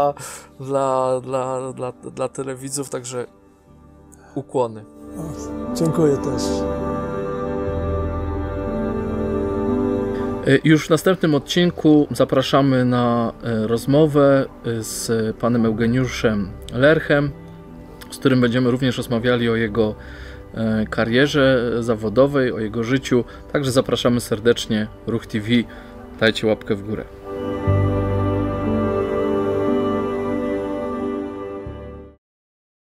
dla telewidzów, także ukłony. Dziękuję też. Już w następnym odcinku zapraszamy na rozmowę z panem Eugeniuszem Lerchem, z którym będziemy również rozmawiali o jego karierze zawodowej, o jego życiu. Także zapraszamy serdecznie. Ruch TV, dajcie łapkę w górę.